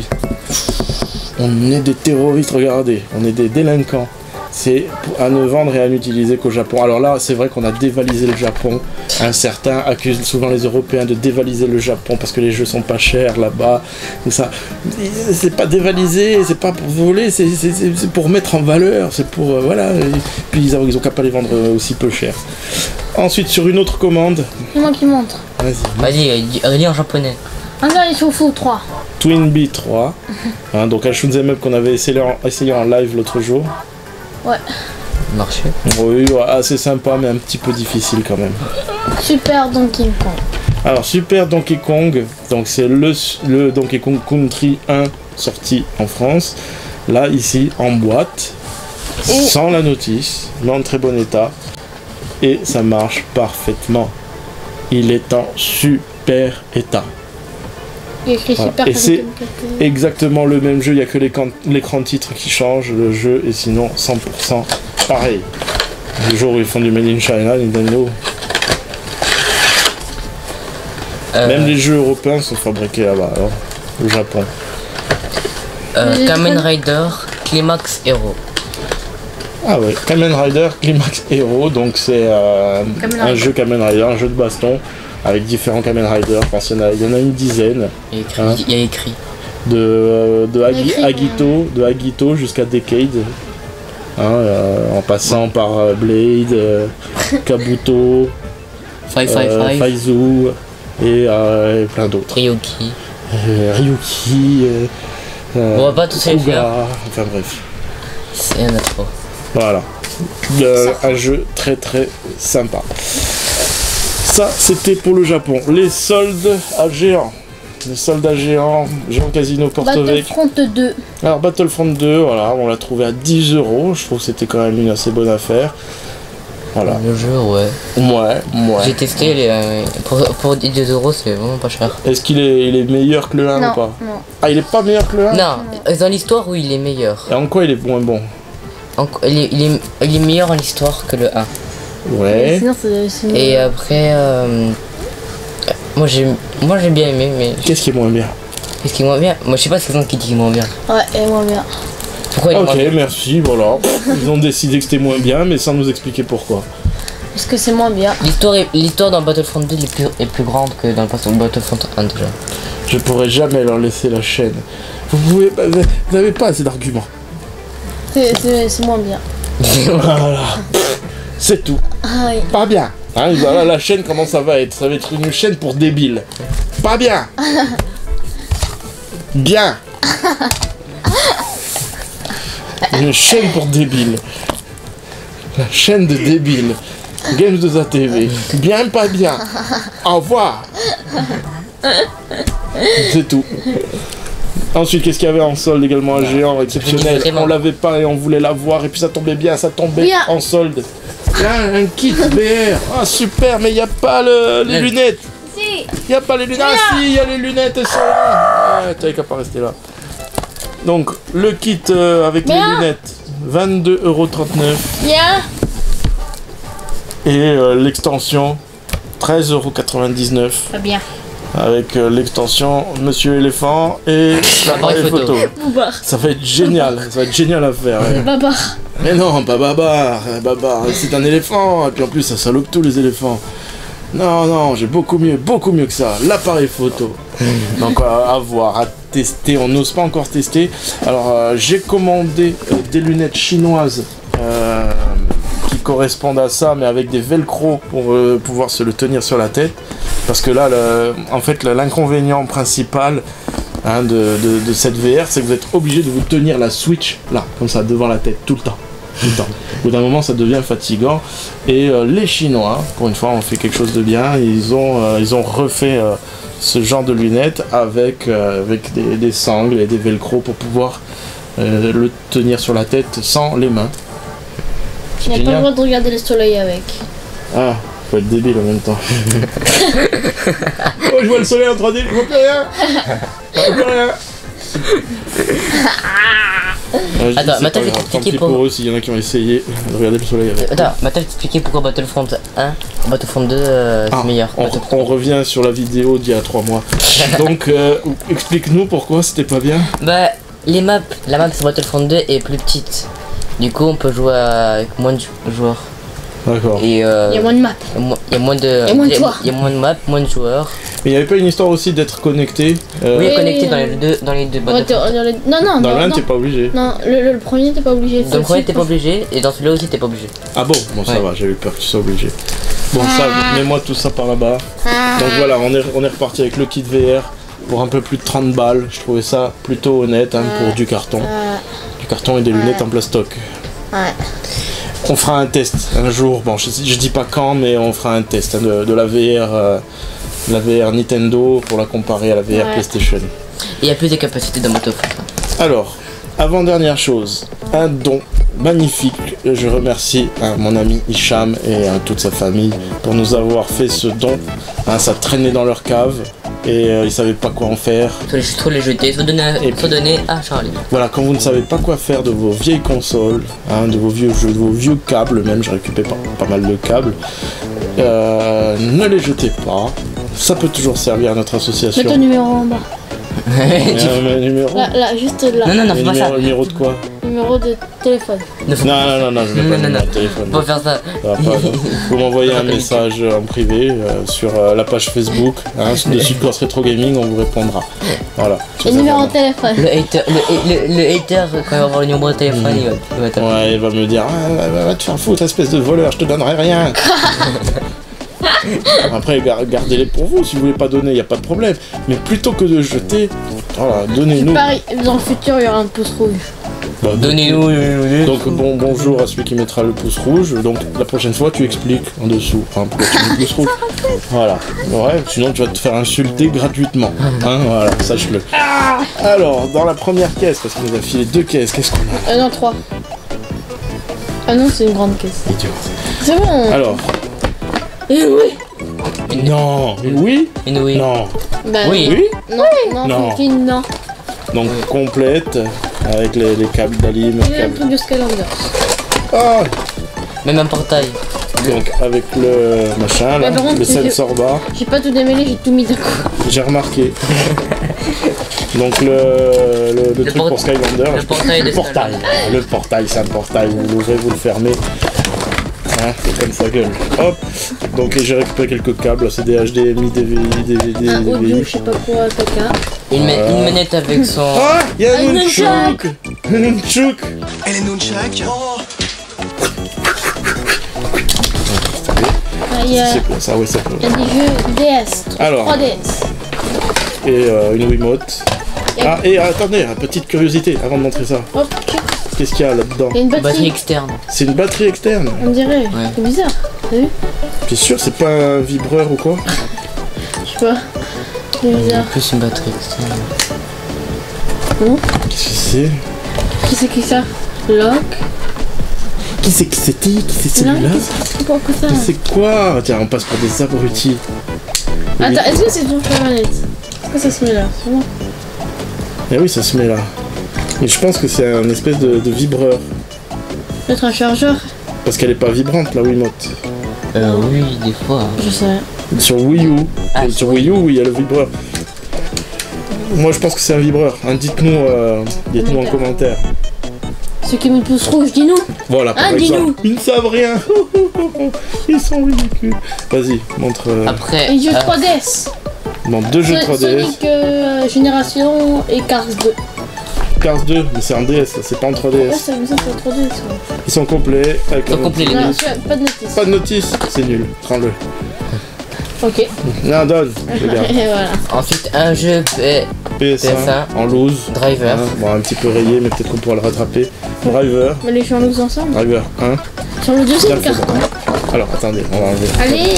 Speaker 1: On est des terroristes, regardez, on est des délinquants. C'est à ne vendre et à n'utiliser qu'au Japon. Alors là, c'est vrai qu'on a dévalisé le Japon. Un certain accuse souvent les Européens de dévaliser le Japon parce que les jeux sont pas chers là-bas. Et ça, c'est pas dévaliser, c'est pas pour voler, c'est c'est- c'est- c'est pour mettre en valeur, c'est pour euh, voilà. Et puis ils ont, ils ont qu'à pas les vendre euh, aussi peu cher. Ensuite, sur une autre commande,
Speaker 4: C'est moi qui montre.
Speaker 1: vas-y.
Speaker 2: Vas-y, dis- lis en japonais.
Speaker 4: Regarde, il faut trois.
Speaker 1: Twin Bee trois, hein, donc un shoot'em up qu'on avait essayé en, essayé en live l'autre jour.
Speaker 4: Ouais.
Speaker 2: Marché.
Speaker 1: Oui, ouais, assez sympa, mais un petit peu difficile quand même.
Speaker 4: Super Donkey Kong.
Speaker 1: Alors, Super Donkey Kong, donc c'est le, le Donkey Kong Country un sorti en France. Là, ici, en boîte,
Speaker 4: Et-
Speaker 1: sans la notice, mais en très bon état. Et ça marche parfaitement. Il est en super état.
Speaker 4: Il y a écrit
Speaker 1: Voilà.
Speaker 4: Super
Speaker 1: Et c'est
Speaker 4: Donkey Kong.
Speaker 1: exactement le même jeu, il n'y a que l'écran l'écran de titre qui change, le jeu est sinon cent pour cent pareil. Le jour où ils font du Made in China, Nintendo.
Speaker 2: Euh,
Speaker 1: Même les jeux européens sont fabriqués là-bas, alors, au Japon.
Speaker 2: euh,
Speaker 4: Les
Speaker 2: Kamen
Speaker 4: écrans-
Speaker 2: Rider Climax Hero.
Speaker 1: Ah ouais, Kamen Rider Climax Hero, donc c'est euh,
Speaker 4: Kamen
Speaker 1: un
Speaker 4: Rider.
Speaker 1: jeu Kamen Rider, un jeu de baston avec différents Kamen Rider. Je pense qu'il y en a- il y en a une dizaine,
Speaker 2: Il y a écrit.
Speaker 1: Hein
Speaker 2: Il y a écrit.
Speaker 1: de, euh, de Agi-
Speaker 4: écrit,
Speaker 1: Agito, de Agito jusqu'à Decade, hein, euh, en passant par euh, Blade, euh, Kabuto,
Speaker 2: Five Five
Speaker 1: euh,
Speaker 2: Five.
Speaker 1: Faizu et, euh, et plein d'autres.
Speaker 2: Ryuki.
Speaker 1: Euh, Ryuki, euh, euh,
Speaker 2: On va pas tous les
Speaker 1: Kuga,
Speaker 2: faire.
Speaker 1: enfin bref.
Speaker 2: C'est un autre.
Speaker 1: Voilà. Euh, un jeu très très sympa. Ça, c'était pour le Japon. Les soldes à géant. Les soldes à géant. Géant Casino Porto Vecchio.
Speaker 4: Battlefront deux.
Speaker 1: Alors, Battlefront deux, voilà, on l'a trouvé à dix euros. Je trouve que c'était quand même une assez bonne affaire. Voilà.
Speaker 2: Le jeu, ouais.
Speaker 1: Ouais,
Speaker 2: J'ai
Speaker 1: ouais.
Speaker 2: testé, les, euh, pour, pour dix euros, c'est vraiment pas cher.
Speaker 1: Est-ce qu'il est, il est meilleur que le un
Speaker 4: Non,
Speaker 1: ou pas?
Speaker 4: non.
Speaker 1: Ah, il est pas meilleur que le un?
Speaker 2: Non, dans l'histoire, oui, il est meilleur.
Speaker 1: Et en quoi il est moins bon?
Speaker 2: En- il, est, il, est, il est meilleur en histoire que le un.
Speaker 1: Ouais.
Speaker 4: Sinon, c'est. c'est mieux.
Speaker 2: Et après, euh, moi j'ai moi j'ai bien aimé, mais
Speaker 1: Qu'est-ce qui est moins bien?
Speaker 2: qu'est-ce qui est moins bien? Moi je sais pas ce qui dit moins bien.
Speaker 4: Ouais, et moi bien.
Speaker 2: Pourquoi il est
Speaker 1: Ok,
Speaker 2: moins bien?
Speaker 1: merci, voilà. Ils ont décidé que c'était moins bien, mais sans nous expliquer pourquoi.
Speaker 4: Parce que c'est moins bien.
Speaker 2: L'histoire est- l'histoire dans Battlefront deux est plus, est plus grande que dans le Battlefront un déjà.
Speaker 1: Je pourrais jamais leur laisser la chaîne. Vous pouvez pas, vous n'avez pas assez d'arguments.
Speaker 4: C'est- C'est c'est moins bien.
Speaker 1: Voilà. C'est tout.
Speaker 4: Ah oui.
Speaker 1: Pas bien. Hein, voilà la chaîne, comment ça va être? Ça va être une chaîne pour débiles. Pas bien. Bien. Une chaîne pour débiles. La chaîne de débiles. Games de Z T V. Bien, pas bien. Au revoir. C'est tout. Ensuite, qu'est-ce qu'il y avait en solde également? Un géant exceptionnel.
Speaker 2: Vraiment.
Speaker 1: On l'avait pas et on voulait l'avoir. Et puis ça tombait bien, ça tombait
Speaker 4: Bien.
Speaker 1: en solde. Là, un kit B R. Ah, super, mais il n'y a pas le- les
Speaker 2: Le-
Speaker 1: lunettes.
Speaker 4: Si.
Speaker 1: Il n'y a pas les lunettes. Ah, si, il y a les lunettes, elles sont là. Ah, t'avais qu'à pas rester là. Donc, le kit euh, avec les
Speaker 4: Bien.
Speaker 1: lunettes, vingt-deux euros trente-neuf.
Speaker 4: Bien.
Speaker 1: Et euh, l'extension, treize euros quatre-vingt-dix-neuf.
Speaker 4: Pas bien.
Speaker 1: Avec euh, l'extension Monsieur Éléphant et l'appareil
Speaker 2: photo.
Speaker 1: photo.
Speaker 4: Boubar.
Speaker 1: Ça va être génial, ça va être génial à faire. ouais.
Speaker 4: Babar.
Speaker 1: Mais non, pas Babar, euh, Babar, c'est un éléphant, et puis en plus ça salope tous les éléphants. Non, non, j'ai beaucoup mieux, beaucoup mieux que ça, l'appareil photo. Donc à, à voir, à tester, on n'ose pas encore tester. Alors euh, j'ai commandé euh, des lunettes chinoises euh, qui correspondent à ça, mais avec des velcro pour euh, pouvoir se le tenir sur la tête. Parce que là, le, en fait, l'inconvénient principal hein, de, de, de cette V R, c'est que vous êtes obligé de vous tenir la Switch là, comme ça, devant la tête, tout le temps. Tout le temps. Au bout d'un moment, ça devient fatigant. Et euh, les Chinois, pour une fois, ont fait quelque chose de bien. Ils ont, euh, ils ont refait euh, ce genre de lunettes avec, euh, avec des, des sangles et des velcro pour pouvoir euh, le tenir sur la tête sans les mains.
Speaker 4: Tu n'as pas le droit de regarder le soleil avec.
Speaker 1: Ah, faut être débile en même temps. Oh, je vois le soleil en trois D, je vois plus rien. Je vois plus rien. Ouais,
Speaker 2: Attends,
Speaker 1: dis,
Speaker 2: maintenant je vais
Speaker 1: tant
Speaker 2: t'expliquer
Speaker 1: pis
Speaker 2: pour...
Speaker 1: pour eux s'il y en a qui ont essayé de regarder le soleil avec.
Speaker 2: Attends, maintenant je vais t'expliquer pourquoi Battlefront un, Battlefront deux euh, c'est
Speaker 1: Ah,
Speaker 2: meilleur.
Speaker 1: on, on revient sur la vidéo d'il y a trois mois. Donc, euh, explique-nous pourquoi c'était pas bien.
Speaker 2: Bah, les maps, la map sur Battlefront deux est plus petite. Du coup, on peut jouer avec moins de joueurs.
Speaker 1: D'accord.
Speaker 2: Et euh,
Speaker 4: Il y a moins de maps.
Speaker 2: il y a mo- il y a moins de,
Speaker 4: Il y a moins de joueurs.
Speaker 2: Il y a moins de maps, moins de joueurs.
Speaker 1: Mais il n'y avait pas une histoire aussi d'être connecté euh,
Speaker 2: Oui,
Speaker 4: Oui,
Speaker 2: connecté
Speaker 4: oui,
Speaker 2: dans
Speaker 4: oui.
Speaker 2: les deux, dans les deux
Speaker 4: Ouais, t'es-
Speaker 2: Battlefront.
Speaker 4: dans le- Non, non,
Speaker 1: Dans
Speaker 4: non,
Speaker 1: l'un,
Speaker 4: non.
Speaker 1: t'es pas obligé.
Speaker 4: Non, le, le- le premier, t'es pas obligé.
Speaker 2: Dans le premier, t'es pas obligé, et dans celui-là aussi, t'es pas obligé.
Speaker 1: Ah bon, bon ça
Speaker 2: Ouais.
Speaker 1: va, j'avais eu peur que tu sois obligé. Bon ça, mets-moi tout ça par là-bas. Donc voilà, on est, on est reparti avec le kit V R pour un peu plus de trente balles. Je trouvais ça plutôt honnête hein, pour du carton.
Speaker 4: Euh,
Speaker 1: Du carton et des lunettes en plastoc.
Speaker 4: ouais.
Speaker 1: On fera un test un jour, bon je, je dis pas quand, mais on fera un test hein, de, de la V R, euh, la V R Nintendo pour la comparer à la V R
Speaker 4: Ouais.
Speaker 1: PlayStation.
Speaker 2: Et il y a plus de capacité dans Battlefront.
Speaker 1: Alors, avant-dernière chose, un don magnifique. Je remercie hein, mon ami Hicham et hein, toute sa famille pour nous avoir fait ce don. Hein, ça traînait dans leur cave et euh, ils savaient pas quoi en faire.
Speaker 2: Soit les, soit les jeter, soit donner, à-
Speaker 1: Et
Speaker 2: soit donner à Charlie.
Speaker 1: Voilà, quand vous ne savez pas quoi faire de vos vieilles consoles, hein, de vos vieux jeux, de vos vieux câbles même, j'ai récupéré pas, pas mal de câbles, euh, ne les jetez pas. Ça peut toujours servir à notre association.
Speaker 4: Mets ton numéro en bas.
Speaker 1: Et un numéro
Speaker 4: Là, là, juste là.
Speaker 2: Non, non, non,
Speaker 1: Le
Speaker 2: fais pas
Speaker 1: numéro,
Speaker 2: ça.
Speaker 1: le numéro de quoi?
Speaker 4: Numéro de téléphone.
Speaker 2: Ne faut
Speaker 1: Non, non, non, non, je vais
Speaker 2: Non,
Speaker 1: pas
Speaker 2: non,
Speaker 1: donner
Speaker 2: non.
Speaker 1: mon téléphone.
Speaker 2: pas faire ça.
Speaker 1: Ça va pas, non. Vous m'envoyez un message euh, en privé euh, sur euh, la page Facebook hein, de Sud-Corse Retro Gaming, on vous répondra. Voilà.
Speaker 4: Et numéro de téléphone.
Speaker 2: Le hater, le, le, le hater, quand il va voir le numéro de téléphone, il va, il va taper.
Speaker 1: Ouais, il va me dire ah, va, va te faire foutre, espèce de voleur, je te donnerai rien. Après, gar- gardez-les pour vous. Si vous voulez pas donner, il n'y a pas de problème. Mais plutôt que de jeter, voilà, donnez-nous.
Speaker 4: Pareil, dans le futur, il y aura un pouce rouge.
Speaker 1: Bah,
Speaker 2: Donnez-nous le
Speaker 1: Donc bon, bonjour à celui qui mettra le pouce rouge. Donc la prochaine fois tu expliques en dessous hein, pourquoi tu mets le pouce rouge. Voilà. Ouais, sinon tu vas te faire insulter gratuitement. Hein, voilà, sache-le. Alors, dans la première caisse, parce qu'il nous a filé deux caisses, qu'est-ce qu'on a?
Speaker 4: Ah non, trois. Ah non, c'est une grande caisse.
Speaker 1: Idiot.
Speaker 4: C'est bon.
Speaker 1: Alors,
Speaker 4: Eh oui.
Speaker 1: non, oui,
Speaker 2: Une oui.
Speaker 1: non,
Speaker 4: Bah,
Speaker 2: Oui.
Speaker 1: oui.
Speaker 4: Non, non,
Speaker 1: Non.
Speaker 4: Fontaine, non.
Speaker 1: Donc complète avec les, les câbles d'alim.
Speaker 4: Il y a un truc de Skylander.
Speaker 1: Ah,
Speaker 2: Même un portail.
Speaker 1: donc avec le machin là,
Speaker 4: Mais par contre,
Speaker 1: le
Speaker 4: c'est-
Speaker 1: sensor bar.
Speaker 4: J'ai pas tout démêlé, j'ai tout mis d'un coup.
Speaker 1: J'ai remarqué. Donc le, le, le
Speaker 2: Le
Speaker 1: truc
Speaker 2: port-
Speaker 1: pour Skylander,
Speaker 2: le portail
Speaker 1: le
Speaker 2: de
Speaker 1: portail, le portail, c'est un portail, vous l'ouvrez, vous le fermez. Hein, c'est comme sa gueule. Hop. Donc j'ai récupéré quelques câbles, c'est des H D M I, D V I, D V D,
Speaker 4: Un audio,
Speaker 1: D V I.
Speaker 4: je sais pas quoi, caca.
Speaker 2: Une, ma-
Speaker 1: Voilà.
Speaker 2: une manette avec son.
Speaker 1: Ah, il y a
Speaker 4: Un
Speaker 1: un nunchuk, un nunchuk.
Speaker 3: Et les nunchucks oh.
Speaker 4: Ah, il y a,
Speaker 1: C'est quoi ça? Oui, ça peut.
Speaker 4: il y a des jeux D S.
Speaker 1: Alors.
Speaker 4: trois D S.
Speaker 1: Et euh, une Wiimote.
Speaker 4: Il y a-
Speaker 1: Ah, et attendez, une petite curiosité avant de montrer ça.
Speaker 4: Hop,
Speaker 1: Qu'est-ce qu'il y a là-dedans?
Speaker 4: il y a une
Speaker 2: Batterie
Speaker 4: batterie.
Speaker 2: externe.
Speaker 1: C'est une batterie externe.
Speaker 4: On dirait. C'est bizarre. T'as vu?
Speaker 1: T'es sûr, c'est pas un vibreur ou quoi?
Speaker 4: Je sais pas. C'est bizarre.
Speaker 2: Plus une batterie externe.
Speaker 1: Qu'est-ce que c'est?
Speaker 4: Qui c'est qui ça? Lock.
Speaker 1: Qui c'est qui c'était? Qui c'est
Speaker 4: Là,
Speaker 1: celui-là?
Speaker 4: c'est quoi que ça?
Speaker 1: Mais c'est quoi? Tiens, on passe pour des abrutis.
Speaker 4: Attends, est-ce que c'est ton manette? Est-ce que ça se met là? C'est bon.
Speaker 1: Eh oui, ça se met là. Mais je pense que c'est un espèce de, de vibreur.
Speaker 4: Peut-être un chargeur?
Speaker 1: Parce qu'elle est pas vibrante, la Wiimote.
Speaker 2: Euh, oui, des fois.
Speaker 4: Je sais.
Speaker 1: Sur Wii U.
Speaker 2: Ah,
Speaker 1: Et sur Wii U, oui, il y a le vibreur. Moi, je pense que c'est un vibreur. Hein, dites-nous euh, dites-nous en commentaire.
Speaker 4: Ceux qui me poussent rouge, dis-nous.
Speaker 1: Voilà, par
Speaker 4: Ah,
Speaker 1: exemple.
Speaker 4: dis-nous.
Speaker 1: Ils ne savent rien. Ils sont ridicules. Vas-y, montre. euh,
Speaker 2: Après.
Speaker 4: Et jeux
Speaker 2: euh,
Speaker 4: trois D S.
Speaker 1: montre deux jeux
Speaker 4: So-
Speaker 1: trois D S.
Speaker 4: Sonic euh, Génération et Cars deux.
Speaker 1: Kart deux, mais c'est en D S, c'est pas en trois D
Speaker 4: Ouais,
Speaker 1: S.
Speaker 4: ça me semble que trois D. ça.
Speaker 1: Ils sont complets avec
Speaker 2: Ils sont
Speaker 1: la
Speaker 2: complets, les
Speaker 4: Non,
Speaker 2: deux.
Speaker 4: celui-là, pas de notice.
Speaker 1: Pas de notice, c'est nul, prends-le.
Speaker 4: Ok.
Speaker 1: Non, donne, regarde.
Speaker 4: Et voilà.
Speaker 2: Ensuite, un jeu P-
Speaker 1: P S un,
Speaker 2: P S un.
Speaker 1: en loose.
Speaker 2: Driver.
Speaker 1: Hein, bon, un petit peu rayé, mais peut-être qu'on pourra le rattraper. Driver,
Speaker 4: Mais les champs ensemble.
Speaker 1: Driver un.
Speaker 4: Sur le deuxième
Speaker 1: Bien le
Speaker 4: carton.
Speaker 1: Alors, attendez, on va enlever.
Speaker 4: Allez.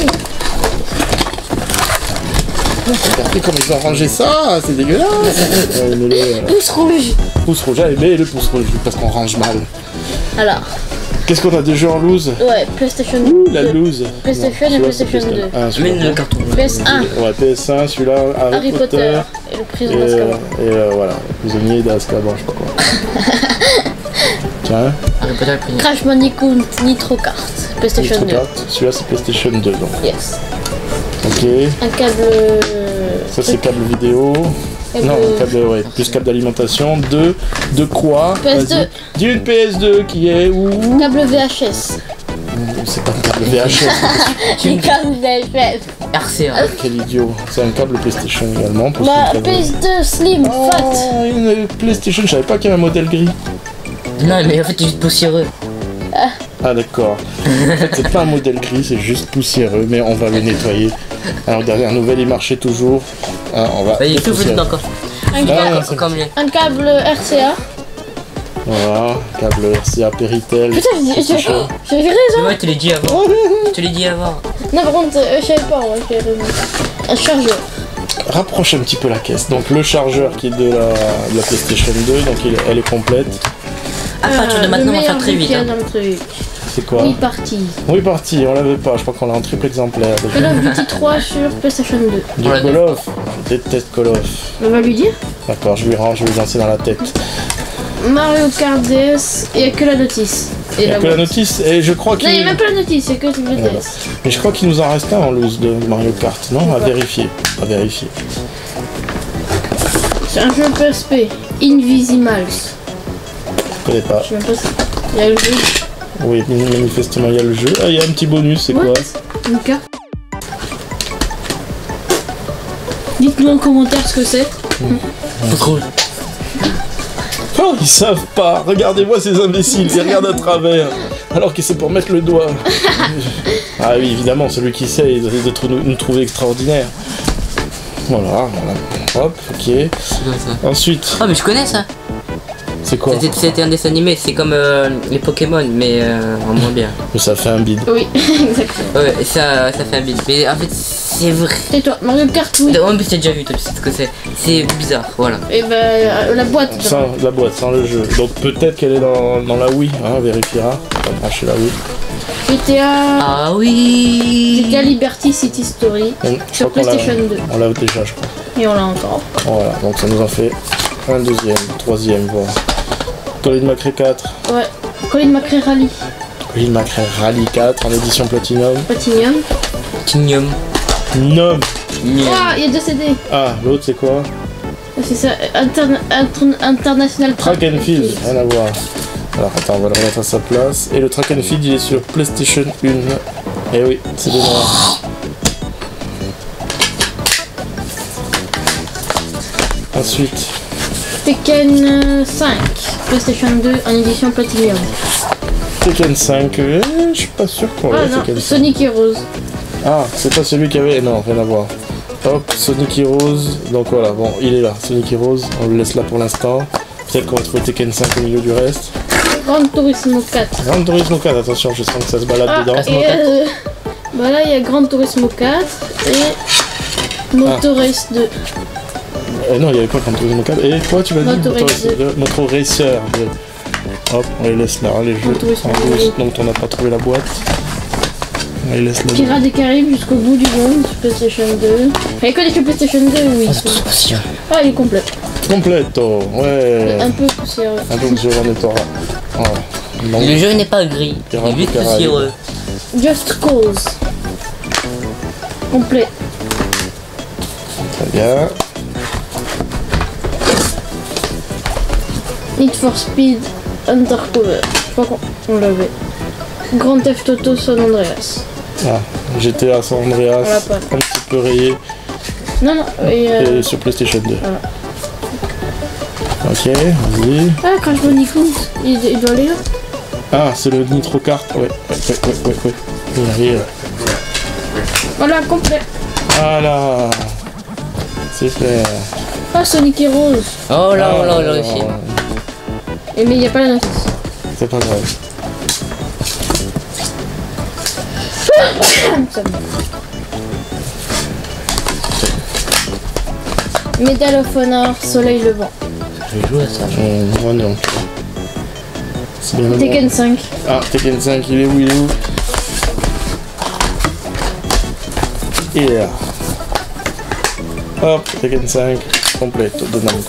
Speaker 1: Regardez comment ils ont rangé ça, c'est dégueulasse. Ouais, mais le, euh,
Speaker 4: Pouce rouge.
Speaker 1: pouce rouge, allez, mets le pouce rouge, parce qu'on range mal.
Speaker 4: Alors,
Speaker 1: Qu'est-ce qu'on a de jeux en loose?
Speaker 4: ouais, PlayStation
Speaker 1: La
Speaker 4: deux.
Speaker 1: loose.
Speaker 4: PlayStation
Speaker 1: Non,
Speaker 4: et
Speaker 1: celui-là, c'est
Speaker 4: PlayStation deux.
Speaker 1: un, celui-là.
Speaker 2: Mets le carton.
Speaker 4: P S un.
Speaker 1: Ouais, P S un, celui-là, Harry,
Speaker 4: Harry Potter. Et le
Speaker 1: Et,
Speaker 4: prisonnier
Speaker 1: euh,
Speaker 4: d'Azkaban.
Speaker 1: et euh, voilà, prisonnier d'Azkaban, je sais pas quoi. Tiens,
Speaker 2: Harry Potter, le premier.
Speaker 4: Crash Bandicoot Nitro Kart. PlayStation
Speaker 1: Nitro
Speaker 4: deux.
Speaker 1: Kart. Celui-là, c'est PlayStation deux, donc.
Speaker 4: Yes.
Speaker 1: Ok.
Speaker 4: Un câble. euh,
Speaker 1: Ça, c'est
Speaker 4: truc.
Speaker 1: câble vidéo.
Speaker 4: Câble-
Speaker 1: Non, câble, ouais, plus câble d'alimentation. Deux, de quoi?
Speaker 4: P S deux.
Speaker 1: Vas-y. Dis une P S deux qui est où?
Speaker 4: Câble V H S.
Speaker 1: C'est pas un câble V H S.
Speaker 4: Un câble V H S.
Speaker 2: R C A.
Speaker 1: Quel idiot. C'est un câble PlayStation également. Pour
Speaker 4: Bah,
Speaker 1: ceux qui
Speaker 4: P
Speaker 1: avaient-
Speaker 4: S deux Slim, fat.
Speaker 1: Oh, une PlayStation, je savais pas qu'il y avait un modèle gris.
Speaker 2: Non, mais en fait, c'est juste poussiéreux.
Speaker 1: Ah d'accord. En fait, c'est pas un modèle gris, c'est juste poussiéreux, mais on va le nettoyer. Alors derrière nouvelle, il marchait toujours. Ah, on va.
Speaker 2: Bah, il est tout
Speaker 1: dépoussiérer.
Speaker 2: petit encore.
Speaker 4: Un
Speaker 1: Ah,
Speaker 4: câble,
Speaker 1: c'est-
Speaker 2: Comme les.
Speaker 4: un câble R C A.
Speaker 1: Voilà, câble R C A Péritel.
Speaker 4: Putain, j'ai j'ai-
Speaker 1: chaud.
Speaker 4: j'ai raison.
Speaker 2: Ouais, tu l'as dit avant. Tu l'as dit avant.
Speaker 4: Non, par contre, euh, je savais pas, ouais, j'ai raison. Un chargeur.
Speaker 1: Rapproche un petit peu la caisse. Donc le chargeur qui est de la, de la PlayStation deux, donc il- elle est complète.
Speaker 2: À partir de
Speaker 4: Euh,
Speaker 2: maintenant,
Speaker 4: le
Speaker 2: on va faire
Speaker 4: meilleur
Speaker 2: très
Speaker 4: jeu
Speaker 2: vite.
Speaker 4: qu'il y a
Speaker 2: hein.
Speaker 4: dans le truc.
Speaker 1: C'est quoi?
Speaker 4: Oui, parti.
Speaker 1: Oui, parti, on l'avait pas. Je crois qu'on l'a en triple exemplaire.
Speaker 4: Call of Duty trois sur PlayStation deux.
Speaker 1: Du
Speaker 2: On l'a
Speaker 1: Call of. Je déteste Call of.
Speaker 4: On va lui dire.
Speaker 1: D'accord, je lui rends, je vais lui lancer dans la tête.
Speaker 4: Mario Kart D S, il n'y a que la notice. Et
Speaker 1: Il y a
Speaker 4: la
Speaker 1: que la
Speaker 4: boîte.
Speaker 1: notice, et je crois
Speaker 4: Non, il n'y
Speaker 1: qu'il.
Speaker 4: a même pas la notice, c'est que le D
Speaker 1: Voilà.
Speaker 4: S.
Speaker 1: Mais je crois qu'il nous en reste un en loose de Mario Kart, non? À
Speaker 4: Pourquoi?
Speaker 1: vérifier. À vérifier.
Speaker 4: C'est un jeu P S P. Invisimals.
Speaker 1: Je connais pas.
Speaker 4: Je sais même pas si. Il y a le jeu.
Speaker 1: Oui, manifestement il y a le jeu. Ah, il y a un petit bonus, c'est quoi?
Speaker 4: What? Une carte. Dites-nous en commentaire ce que c'est.
Speaker 2: Pouce rouge.
Speaker 1: Oh, ils savent pas. Regardez-moi ces imbéciles, ils regardent à travers. Alors que c'est pour mettre le doigt. Ah oui, évidemment, celui qui sait, il doit de trou- nous trouver extraordinaire. Voilà, voilà. Hop, ok.
Speaker 2: C'est comme ça.
Speaker 1: Ensuite,
Speaker 2: Ah, mais je connais ça.
Speaker 1: c'est quoi?
Speaker 2: C'était- C'était un dessin animé, c'est comme euh, les Pokémon, mais euh, en moins bien.
Speaker 1: Mais ça fait un bide.
Speaker 4: Oui, exactement.
Speaker 2: Ouais, ça, ça fait un bide. Mais en fait, c'est vrai.
Speaker 4: Tais-toi, Mario Kart, oui.
Speaker 2: En plus, t'as déjà vu, toi, tu sais ce que c'est. C'est bizarre, voilà.
Speaker 4: Et ben, euh, la boîte.
Speaker 1: Sans la boîte, sans le jeu. Donc peut-être qu'elle est dans, dans la Wii, hein, on vérifiera. On va brancher la Wii.
Speaker 4: G T A.
Speaker 2: Ah oui.
Speaker 4: G T A Liberty City Story.
Speaker 1: Donc, je
Speaker 4: Sur
Speaker 1: crois qu'on l'a-
Speaker 4: PlayStation deux.
Speaker 1: On l'a déjà, je crois.
Speaker 4: Et on l'a encore.
Speaker 1: Voilà, donc ça nous en fait un deuxième, troisième, voilà. Colin McRae quatre,
Speaker 4: Ouais. Colin McRae Rally.
Speaker 1: Colin McRae Rally quatre en édition Platinum.
Speaker 4: Platinum.
Speaker 2: Tignum.
Speaker 1: Nom.
Speaker 4: Ah, il y a deux C D.
Speaker 1: Ah, l'autre c'est quoi?
Speaker 4: C'est ça. Interna- Inter- International
Speaker 1: Track and Field, rien à voir. Alors attends, on va le remettre à sa place. Et le Track and Field il est sur PlayStation un. Eh oui, c'est des noirs. Ensuite,
Speaker 4: Tekken cinq. PlayStation deux en édition Platinum.
Speaker 1: Tekken cinq, euh, je suis pas sûr qu'on
Speaker 4: Ah
Speaker 1: l'ait
Speaker 4: non,
Speaker 1: Tekken cinq.
Speaker 4: Sonic Heroes.
Speaker 1: Ah, c'est pas celui qui avait. Non, rien à voir. Hop, Sonic Heroes. Donc voilà, bon, il est là, Sonic Heroes. On le laisse là pour l'instant. Peut-être qu'on va trouver Tekken cinq au milieu du reste.
Speaker 4: Gran Turismo quatre.
Speaker 1: Gran Turismo quatre, attention, je sens que ça se balade
Speaker 4: Ah,
Speaker 1: dedans.
Speaker 4: et euh, bah là il y a Gran Turismo quatre et Moto Race deux.
Speaker 1: Euh, non, il y avait pas Gran Turismo quatre. Et quoi, tu m'as dit
Speaker 4: Moto Race
Speaker 1: Racer deux. Moto Racer deux. Hop, on les laisse là, les jeux
Speaker 4: Moto Racer
Speaker 1: en loose,
Speaker 4: deux.
Speaker 1: donc on n'a pas trouvé la boîte. On les laisse là.
Speaker 4: Pirates des Caraïbes jusqu'au bout du monde sur PlayStation deux. Il y a que des jeux PlayStation deux, oui.
Speaker 2: Ah, c'est trop patient.
Speaker 4: Ah, il est complet.
Speaker 1: Completo, ouais.
Speaker 4: Un peu poussiéreux.
Speaker 1: Un peu sur on est aura. Voilà. Donc,
Speaker 2: Le jeu n'est pas gris, il
Speaker 1: Pirates
Speaker 2: est
Speaker 1: des
Speaker 2: juste
Speaker 1: Caraïbes.
Speaker 2: poussiéreux.
Speaker 4: Just Cause. Complet.
Speaker 1: très bien.
Speaker 4: Need for Speed Undercover. Je crois qu'on on l'avait. Grand Theft Auto San Andreas.
Speaker 1: Ah, G T A San
Speaker 4: On l'a
Speaker 1: Andreas,
Speaker 4: pas.
Speaker 1: un petit peu rayé.
Speaker 4: Non, non, et euh,
Speaker 1: Et sur PlayStation deux.
Speaker 4: Voilà.
Speaker 1: Ok, vas-y.
Speaker 4: Ah, Crash Bandicoot, il, il doit aller là.
Speaker 1: Ah, c'est le Nitro Kart, ouais, ouais, ouais, ouais, ouais, ouais. Il arrive.
Speaker 4: Voilà, complet.
Speaker 1: Voilà. Super.
Speaker 4: Ah, Sonic et Rose.
Speaker 2: Oh là,
Speaker 1: Ah,
Speaker 2: oh là, là aussi.
Speaker 4: Et mais il n'y a pas la notice.
Speaker 1: C'est pas grave.
Speaker 4: Ça va. Medal of Honor, Soleil Levant.
Speaker 2: Je joue à ça.
Speaker 1: Euh, moi non. C'est bien
Speaker 4: Tekken cinq.
Speaker 1: Ah, Tekken cinq, il est où, il est où? Il est là. Hop, Tekken cinq, complète de Namco.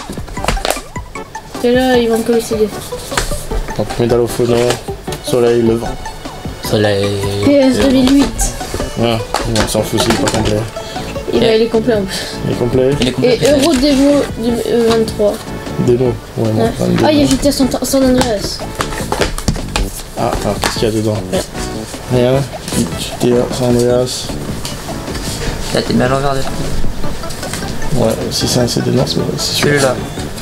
Speaker 4: Et là, il manque le C D.
Speaker 1: Donc, Medal of Honor, Soleil Levant.
Speaker 2: Soleil.
Speaker 4: P S deux mille huit.
Speaker 1: Ah, on s'en fout, c'est pas complet.
Speaker 4: Il, va, il est complet en plus.
Speaker 1: Il est complet?
Speaker 2: Il est
Speaker 4: Et
Speaker 2: complet.
Speaker 4: Euro Demo du euh, vingt-trois.
Speaker 1: Démo. Ouais, non,
Speaker 4: Ouais.
Speaker 1: pas une
Speaker 4: Ah, il y a
Speaker 1: démo.
Speaker 4: G T A San San Andreas.
Speaker 1: Ah, ah, qu'est-ce qu'il y a dedans?
Speaker 4: Ouais.
Speaker 1: Rien. G T A San Andreas.
Speaker 2: Là, t'es bien à l'envers de tout.
Speaker 1: Ouais, si c'est un C D, non, c'est c'est sûr.
Speaker 2: Celui-là.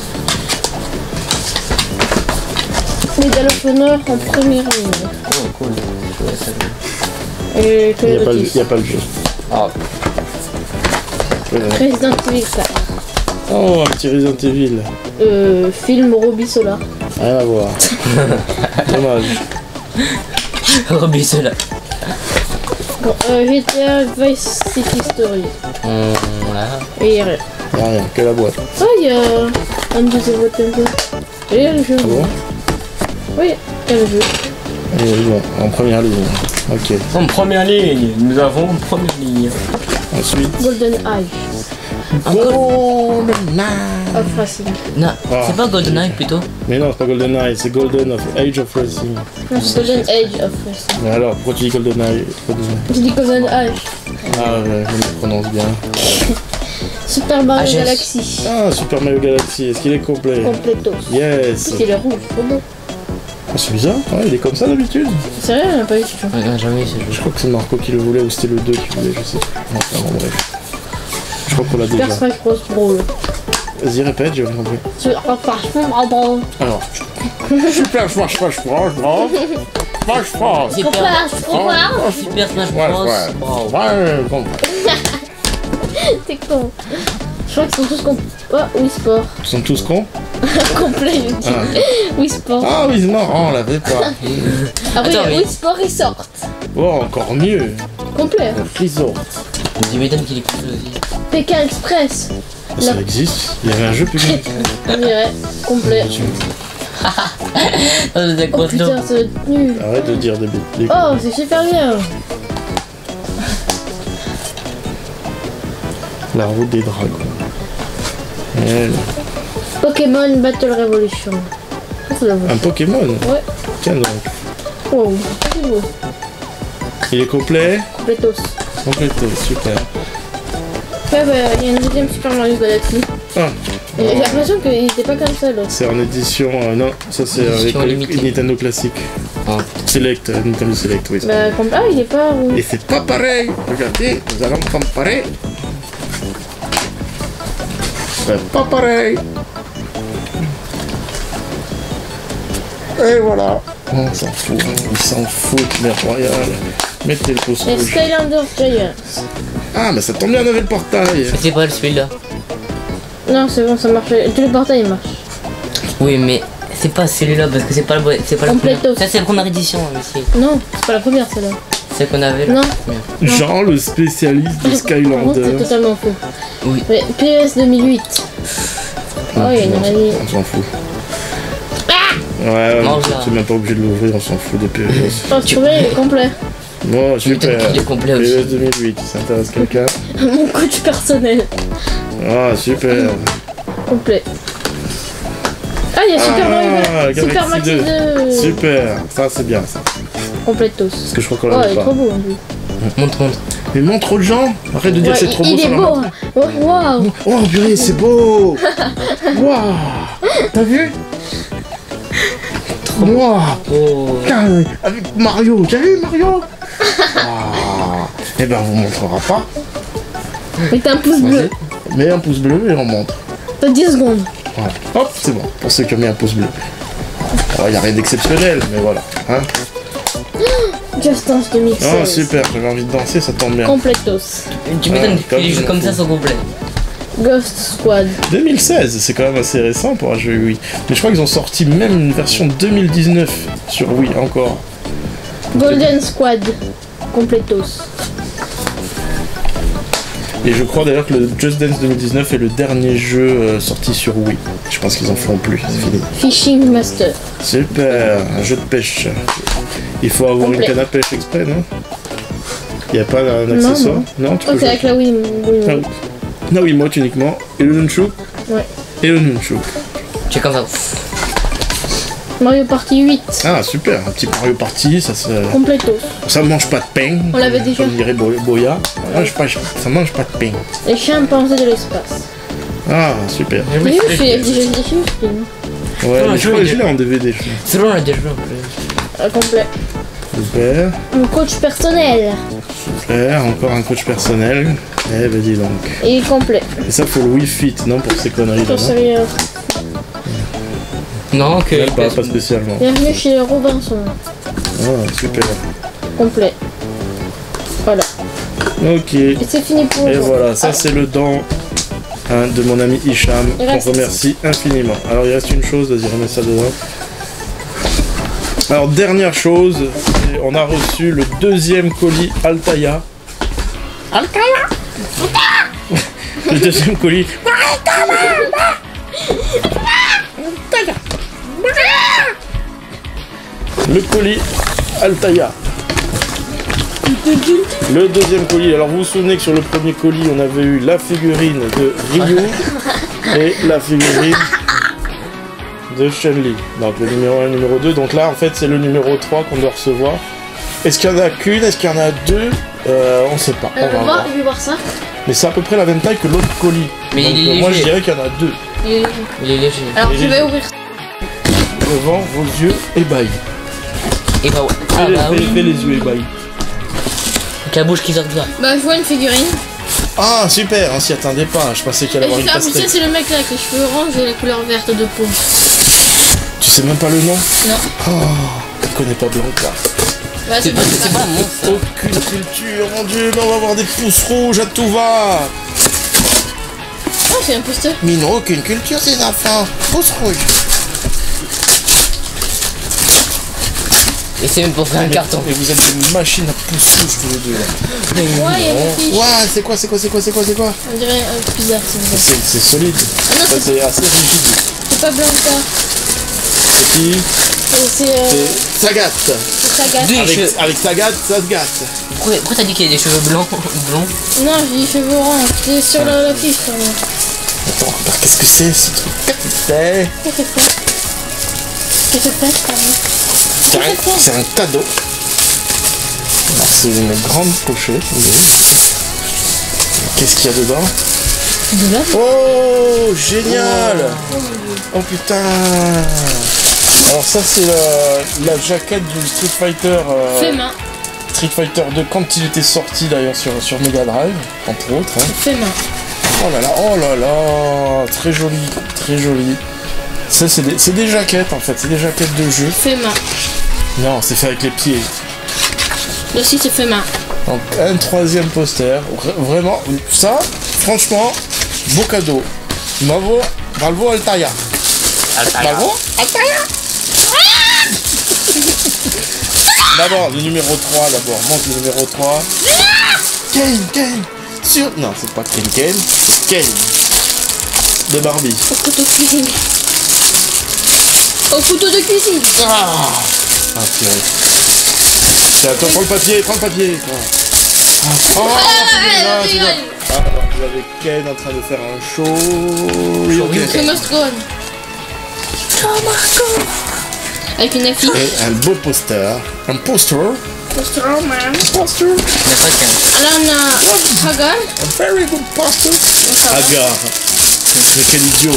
Speaker 4: Medal of Honor en première ligne.
Speaker 2: Oh, cool. Je vois ça.
Speaker 4: Et
Speaker 1: Il n'y a, pas le-
Speaker 4: Coyotes.
Speaker 1: il y a pas le jeu.
Speaker 2: Ah,
Speaker 1: Ouais.
Speaker 4: Resident Evil quatre.
Speaker 1: Oh, un petit Resident Evil.
Speaker 4: Euh, film Robbie Solar.
Speaker 1: Rien à voir. Dommage.
Speaker 2: Robbie, celui-là.
Speaker 4: Bon, euh, G T A Vice City Story.
Speaker 2: Hum, voilà.
Speaker 4: Et il y a rien.
Speaker 1: Y a rien, que la boîte.
Speaker 4: Ah, il y a un deuxième vote tempo. Et il y a le jeu.
Speaker 1: Ah bon?
Speaker 4: Oui, il y a le jeu.
Speaker 1: Et bon, en première ligne. Ok.
Speaker 2: En première ligne, nous avons en première ligne.
Speaker 1: Ensuite.
Speaker 4: Golden Eye.
Speaker 1: GoldenEye.
Speaker 4: Of Racing.
Speaker 2: Non,
Speaker 1: Ah.
Speaker 2: c'est pas GoldenEye plutôt.
Speaker 1: Mais non, c'est pas GoldenEye, c'est Golden of Age of Racing.
Speaker 4: Non, c'est Golden Age of Racing.
Speaker 1: Mais alors, pourquoi tu dis GoldenEye? GoldenEye.
Speaker 4: J'ai dit Golden Age.
Speaker 1: Ah ouais, je me prononce bien.
Speaker 4: Super Mario
Speaker 2: Ah, j'ai-
Speaker 4: Galaxy.
Speaker 1: Ah, Super Mario Galaxy, est-ce qu'il est complet?
Speaker 4: Completos.
Speaker 1: Yes.
Speaker 4: C'est le rouge, trop beau.
Speaker 1: Ah, c'est bizarre, ouais, il est comme ça d'habitude.
Speaker 4: C'est vrai, on n'a pas eu ce jeu.
Speaker 2: Ouais, non, jamais eu ce
Speaker 1: Je
Speaker 2: jeu.
Speaker 1: crois que c'est Marco qui le voulait ou c'était le deux qui voulait, je sais plus. Non, enfin, bon, bref. Je crois qu'on l'a déjà.
Speaker 4: Super Smash Bros. Brawl.
Speaker 1: Vas-y, répète, j'ai rien compris.
Speaker 4: Super Smash Bros.
Speaker 1: Alors. Super Smash Bros. Bros. Bros. Smash Bros.
Speaker 2: Super,
Speaker 4: Super
Speaker 2: Super Smash
Speaker 1: Ouais,
Speaker 2: Bros.
Speaker 1: ouais.
Speaker 2: Bravo.
Speaker 1: Ouais, bon.
Speaker 4: T'es con. Je crois qu'ils sont tous com... Oh, Wii Sport.
Speaker 1: Ils sont tous cons.
Speaker 4: Complet, je dis.
Speaker 1: Ah,
Speaker 4: Wii Sport.
Speaker 1: ah oui, non, on l'avait pas.
Speaker 4: Après,
Speaker 2: Attends, mais-
Speaker 4: Wii Sport, ils sortent.
Speaker 1: Oh, encore mieux.
Speaker 4: Complet.
Speaker 1: Friso.
Speaker 2: Tu m'étonnes qu'il est plus aussi.
Speaker 4: Pékin Express.
Speaker 1: Ça
Speaker 4: La-
Speaker 1: existe. Il y avait un jeu public.
Speaker 4: On dirait. Complet.
Speaker 2: Ah, c'est
Speaker 4: Oh
Speaker 2: quoi
Speaker 4: putain, ça va être nul.
Speaker 1: Arrête de dire des bêtises.
Speaker 4: Oh, c'est super bien.
Speaker 1: La route des dragons. Elle.
Speaker 4: Pokémon Battle Revolution. Ça, c'est la voix.
Speaker 1: Un Pokémon.
Speaker 4: Ouais.
Speaker 1: Tiens donc.
Speaker 4: Wow. C'est beau.
Speaker 1: Il est complet.
Speaker 4: Completos.
Speaker 1: Complété, super.
Speaker 4: Ouais, bah, il y a une deuxième Super Mario Galaxy.
Speaker 1: Ah,
Speaker 4: Et J'ai l'impression qu'il était pas comme ça, l'autre.
Speaker 1: c'est en édition. euh, non, ça c'est avec
Speaker 2: Édition
Speaker 1: le
Speaker 2: limitée.
Speaker 1: Nintendo classique.
Speaker 2: Ah.
Speaker 1: Select, euh, Nintendo Select, oui.
Speaker 4: Bah, comme... Ah, il est pas rouge.
Speaker 1: Et c'est pas pareil. Regardez, nous allons comparer. C'est pas pareil. Et voilà. On s'en fout, on s'en fout, mais royal. Mettez le pouce
Speaker 4: Et
Speaker 1: rouge.
Speaker 4: Skylanders Giants.
Speaker 1: Ah, mais ça tombe bien, on avait le portail.
Speaker 2: Mais c'est pas celui-là.
Speaker 4: Non, c'est bon, ça marche. Tous les portails marchent.
Speaker 2: Oui, mais c'est pas celui-là parce que c'est pas le c'est pas la
Speaker 4: Completos.
Speaker 2: première. Ça c'est la première édition, mais c'est
Speaker 4: Non, c'est pas la première, celle-là.
Speaker 2: celle qu'on avait là.
Speaker 4: Non.
Speaker 1: Jean, le spécialiste de
Speaker 4: Par contre, c'est
Speaker 1: Skylander.
Speaker 4: totalement faux.
Speaker 2: Oui.
Speaker 4: Mais P S deux mille huit. Oh, il y a une année.
Speaker 1: On s'en fout. Ouais, ouais,
Speaker 2: Mange
Speaker 1: mais
Speaker 2: là.
Speaker 1: c'est même pas obligé de l'ouvrir, on s'en fout des P S.
Speaker 4: Oh, c'est trop bien, il est complet.
Speaker 1: Bon, super.
Speaker 2: m'étonnes qu'il est complet
Speaker 1: P
Speaker 2: aussi.
Speaker 1: S deux mille huit, ça intéresse quelqu'un?
Speaker 4: Mon coach personnel.
Speaker 1: Ah, super.
Speaker 4: Complet. Ah, il y a Super
Speaker 1: Ah,
Speaker 4: Mario Galaxy. Super
Speaker 1: Galaxy
Speaker 4: Maxi
Speaker 1: deux.
Speaker 4: deux.
Speaker 1: Super, ça c'est bien ça.
Speaker 4: Completos.
Speaker 1: Parce que je crois qu'on
Speaker 4: Oh, il
Speaker 1: l'avait
Speaker 4: est
Speaker 1: pas.
Speaker 4: trop beau en plus.
Speaker 2: Montre, montre.
Speaker 1: Mais montre trop de gens. Arrête de dire
Speaker 4: Ouais,
Speaker 1: c'est trop
Speaker 4: il,
Speaker 1: beau
Speaker 4: il
Speaker 1: sur
Speaker 4: est
Speaker 1: la
Speaker 4: beau.
Speaker 1: montre.
Speaker 4: Oh, waouh.
Speaker 1: Oh purée, c'est beau. Waouh. T'as vu? Waouh.
Speaker 2: Oh.
Speaker 1: Putain, avec Mario, t'as vu Mario? Ah. Eh ben on vous montrera pas.
Speaker 4: Mais t'as un pouce bleu.
Speaker 1: Mets un pouce bleu et on montre.
Speaker 4: T'as dix secondes.
Speaker 1: Voilà. Hop, c'est bon, pour ceux qui ont mis un pouce bleu. Alors, il n'y a rien d'exceptionnel, mais voilà. Hein.
Speaker 4: Just Dance deux mille seize.
Speaker 1: Oh, super, j'avais envie de danser, ça tombe bien.
Speaker 4: Completos.
Speaker 2: Tu m'étonnes
Speaker 1: Ah,
Speaker 2: que les jeux
Speaker 1: comme
Speaker 2: comme ça sont complets.
Speaker 4: Ghost Squad.
Speaker 1: deux mille seize, c'est quand même assez récent pour un jeu Wii. Mais je crois qu'ils ont sorti même une version deux mille dix-neuf sur Wii encore.
Speaker 4: Golden Squad. Completos.
Speaker 1: Et je crois d'ailleurs que le Just Dance deux mille dix-neuf est le dernier jeu euh, sorti sur Wii. Je pense qu'ils en feront plus, c'est fini.
Speaker 4: Fishing Master.
Speaker 1: Super, un jeu de pêche. Il faut avoir
Speaker 4: Complet.
Speaker 1: une canne à pêche exprès, non? Il n'y a pas un accessoire?
Speaker 4: non.
Speaker 1: Non, tu
Speaker 4: Oh,
Speaker 1: peux
Speaker 4: c'est
Speaker 1: jouer.
Speaker 4: avec la Wii. Wii
Speaker 1: Ah,
Speaker 4: Mode.
Speaker 1: non, oui, moi uniquement. Et le Nunchuk?
Speaker 4: Ouais.
Speaker 1: Et le Nunchuk.
Speaker 2: Tu es comme ça.
Speaker 4: Mario Party huit.
Speaker 1: Ah, super, un petit Mario Party, ça se...
Speaker 4: Completos.
Speaker 1: Ça mange pas de pain.
Speaker 4: On l'avait déjà.
Speaker 1: Comme dirait Bo- Boya. Ça mange pas, ça mange pas de pain.
Speaker 4: Les chimpanzés de l'espace.
Speaker 1: Ah, super.
Speaker 4: Oui, je suis déjà dit ce film.
Speaker 1: Ouais,
Speaker 2: Ah,
Speaker 1: mais
Speaker 2: je
Speaker 1: je crois
Speaker 2: veux
Speaker 1: que je
Speaker 2: dire.
Speaker 1: l'ai en D V D. je crois.
Speaker 2: C'est bon, on a déjà joué en plus.
Speaker 4: Euh, complet.
Speaker 1: Super,
Speaker 4: Un coach personnel.
Speaker 1: super, encore un coach personnel. Eh ben dis donc.
Speaker 4: Et complet.
Speaker 1: Et ça faut le Wii Fit, non, pour ces conneries là.
Speaker 4: Pour sérieux.
Speaker 2: Non, que.
Speaker 1: Pas, pas spécialement.
Speaker 4: Bienvenue chez Robinson.
Speaker 1: Ah, super.
Speaker 4: Complet. Voilà.
Speaker 1: Ok.
Speaker 4: Et c'est fini pour
Speaker 1: Et
Speaker 4: aujourd'hui.
Speaker 1: voilà, ça
Speaker 4: Ah,
Speaker 1: c'est le don hein, de mon ami Hicham,
Speaker 4: Il
Speaker 1: qu'on
Speaker 4: reste-
Speaker 1: remercie infiniment. Alors il reste une chose, vas-y remets ça dedans. Alors dernière chose, c'est- on a reçu le deuxième colis Altaïa. Altaïa Le deuxième colis. Le colis Altaïa. Le deuxième colis. Alors vous vous souvenez que sur le premier colis, on avait eu la figurine de Ryu et la figurine de Chun-Li. Donc le numéro un, le numéro deux. Donc là, en fait, c'est le numéro trois qu'on doit recevoir. Est-ce qu'il y en a qu'une? Est-ce qu'il y en a deux? euh, On sait pas. On
Speaker 4: Euh,
Speaker 1: va
Speaker 4: on va
Speaker 1: voir.
Speaker 4: voir, je vais voir ça.
Speaker 1: Mais c'est à peu près la même taille que l'autre colis.
Speaker 2: Mais
Speaker 1: Donc,
Speaker 2: il est
Speaker 1: euh, moi, je
Speaker 2: léger.
Speaker 1: dirais qu'il y en a deux.
Speaker 4: Et-
Speaker 2: Il est léger.
Speaker 4: Alors
Speaker 1: Et
Speaker 4: je
Speaker 1: les-
Speaker 4: vais ouvrir ça.
Speaker 1: Devant vos yeux ébahis.
Speaker 2: Et bah ouais. Ah
Speaker 1: Fais les-
Speaker 2: bah
Speaker 1: fais-
Speaker 2: oui.
Speaker 1: fais les yeux ébahis.
Speaker 2: Avec la bouche qui sort de ça.
Speaker 4: Bah je vois une figurine.
Speaker 1: Ah, super, on s'y attendait pas. Je pensais qu'il allait
Speaker 4: Et
Speaker 1: avoir
Speaker 4: je
Speaker 1: une
Speaker 4: fais, ah, mais
Speaker 1: pastèque.
Speaker 4: ça, c'est le mec là avec les cheveux orange et la couleur verte de peau.
Speaker 1: Tu sais même pas le nom?
Speaker 4: Non.
Speaker 1: Oh, tu connais pas Blanca.
Speaker 4: Bah,
Speaker 2: C'est pas, c'est pas mon ça.
Speaker 1: Aucune culture, mon dieu, mais on va avoir des pouces rouges à tout va.
Speaker 4: Oh, c'est un poster.
Speaker 1: Mino, aucune culture, ces enfants. Pouces rouges.
Speaker 2: Et c'est même pour faire un carton.
Speaker 1: Et vous êtes des machines à pouces rouges, tous les deux. Là.
Speaker 4: Ouais, il y a une fiche.
Speaker 1: Ouah, c'est quoi, c'est quoi, c'est quoi, c'est quoi, c'est quoi?
Speaker 4: On dirait un pizza, c'est bizarre.
Speaker 1: C'est c'est solide.
Speaker 4: Ah non,
Speaker 1: Ça,
Speaker 4: c'est-
Speaker 1: c'est assez rigide.
Speaker 4: c'est pas Blanca.
Speaker 1: C'est qui?
Speaker 4: C'est c'est, euh,
Speaker 1: C'est Sagat.
Speaker 4: c'est Sagat.
Speaker 2: Des
Speaker 1: Avec,
Speaker 2: cheveux.
Speaker 1: avec Sagat, ça se gâte.
Speaker 2: Pourquoi, pourquoi t'as dit qu'il y a des cheveux blancs blonds?
Speaker 4: Non, j'ai des cheveux orange. C'est sur la, la fiche. sûrement.
Speaker 1: Attends, alors, qu'est-ce que c'est ce truc? Qu'est-ce que c'est?
Speaker 4: Qu'est-ce que c'est? Qu'est-ce que c'est, pardon?
Speaker 1: C'est un, c'est un cadeau. Alors, c'est une grande pochette. vous voyez. Qu'est-ce qu'il y a dedans?
Speaker 4: De là.
Speaker 1: Oh, génial! Oh putain! Alors ça c'est la, la jaquette du Street Fighter euh,
Speaker 4: Fait main.
Speaker 1: Street Fighter deux quand il était sorti d'ailleurs sur, sur Mega Drive, entre autres. Hein.
Speaker 4: Fait main.
Speaker 1: Oh là là, oh là là, très joli, très joli. Ça c'est des, c'est des jaquettes en fait, c'est des jaquettes de jeu.
Speaker 4: Fait main.
Speaker 1: Non, c'est fait avec les pieds.
Speaker 4: Là aussi, c'est fait main.
Speaker 1: Donc un troisième poster, Vra- vraiment, ça, franchement, beau cadeau. Bravo, bravo Altaïa. Bravo Altaïa. D'abord, le numéro trois, d'abord, monte le numéro trois. Ken, Ken, sur... Non, c'est pas Ken, Ken, c'est Ken. De Barbie.
Speaker 4: Au couteau de cuisine. Au couteau de cuisine.
Speaker 1: Ah, ah purée. Tiens, toi, prends le papier, prends le papier. toi. Ah, oh, c'est bien, c'est bien. Ah, alors, vous avez Ken en train de faire un show.
Speaker 4: C'est Moscone. Avec une affiche.
Speaker 1: Et un beau poster. Un poster.
Speaker 4: Poster man.
Speaker 1: Poster.
Speaker 2: Il y a pas qu'un.
Speaker 4: Alors on a Hagan.
Speaker 1: A very good poster. Agar. Mais quel idiot.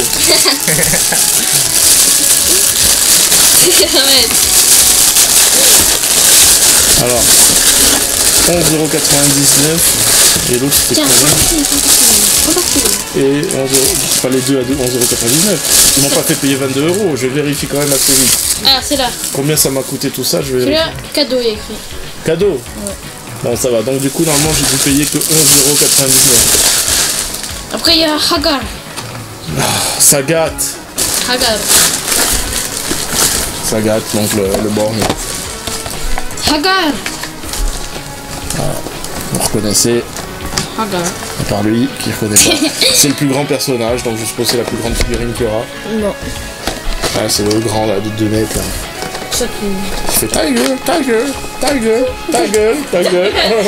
Speaker 1: Alors, onze euros quatre-vingt-dix-neuf. Et l'autre c'était
Speaker 4: Tiens,
Speaker 1: combien? Et onze euros. Enfin, les deux à onze euros quatre-vingt-dix-neuf. Ils m'ont pas fait payer vingt-deux euros. Je vérifie quand même assez vite.
Speaker 4: Ah, c'est là.
Speaker 1: Combien ça m'a coûté tout ça? Je vais
Speaker 4: Celui-là,
Speaker 1: vérifier.
Speaker 4: cadeau, il y a écrit.
Speaker 1: Cadeau?
Speaker 4: Ouais.
Speaker 1: Bon, ça va. Donc, du coup, normalement, j'ai dû payer que onze euros quatre-vingt-dix-neuf.
Speaker 4: Après, il y a Hagar.
Speaker 1: Ça gâte.
Speaker 4: Hagar.
Speaker 1: Ça gâte, donc le, le borgne.
Speaker 4: Hagar.
Speaker 1: Vous reconnaissez,
Speaker 4: Hagar.
Speaker 1: à part lui, qui ne reconnaît pas. C'est le plus grand personnage, donc je suppose que c'est la plus grande figurine qu'il y aura.
Speaker 4: Non.
Speaker 1: Ah, c'est le grand là, de deux mètres là.
Speaker 4: Ça qui...
Speaker 1: Il fait ta gueule, ta gueule, ta gueule, ta gueule, ta gueule.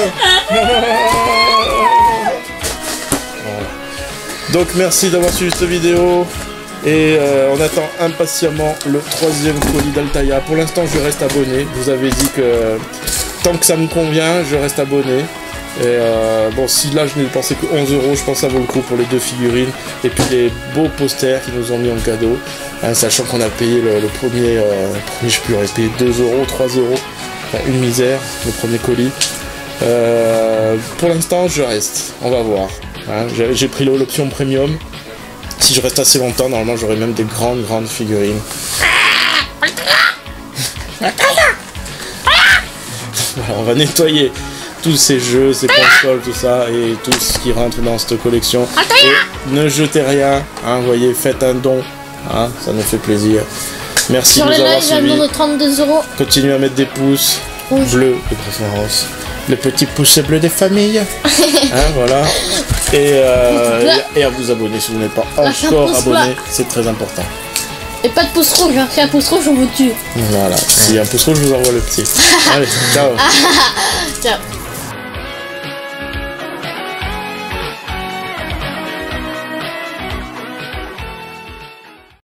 Speaker 1: Voilà. Donc merci d'avoir suivi cette vidéo. Et euh, on attend impatiemment le troisième colis d'Altaïa. Pour l'instant, je reste abonné. Vous avez dit que tant que ça me convient, je reste abonné. Et euh, bon, si là je n'ai dépensé que onze euros, je pense que ça vaut le coup pour les deux figurines. Et puis les beaux posters qu'ils nous ont mis en cadeau. Hein, sachant qu'on a payé le, le premier, euh, le premier, je peux payer deux euros, trois euros. Enfin, une misère, le premier colis. Euh, pour l'instant, je reste. On va voir. Hein, j'ai pris l'option premium. Si je reste assez longtemps, normalement j'aurai même des grandes, grandes figurines. Voilà, on va nettoyer tous ces jeux, ces consoles, tout ça, et tout ce qui rentre dans cette collection. Et ne jetez rien, hein, voyez, faites un don, hein, ça nous fait plaisir. Merci
Speaker 4: Sur
Speaker 1: de nous
Speaker 4: les
Speaker 1: avoir
Speaker 4: lives, j'ai un
Speaker 1: suivis.
Speaker 4: don de trente-deux euros.
Speaker 1: Continuez à mettre des pouces
Speaker 4: Rouge.
Speaker 1: bleus de préférence. Le petit pouce bleu des familles. Hein, voilà. Et, euh, et, et à vous abonner si vous n'êtes pas
Speaker 4: Lâche un
Speaker 1: encore
Speaker 4: pouce
Speaker 1: abonné,
Speaker 4: bas.
Speaker 1: c'est très important.
Speaker 4: Et pas de pouce rouge, hein. Si un pouce rouge, on vous tue.
Speaker 1: Voilà. S'il y a un pouce rouge, je vous envoie le petit. Allez, ciao.
Speaker 4: Ciao.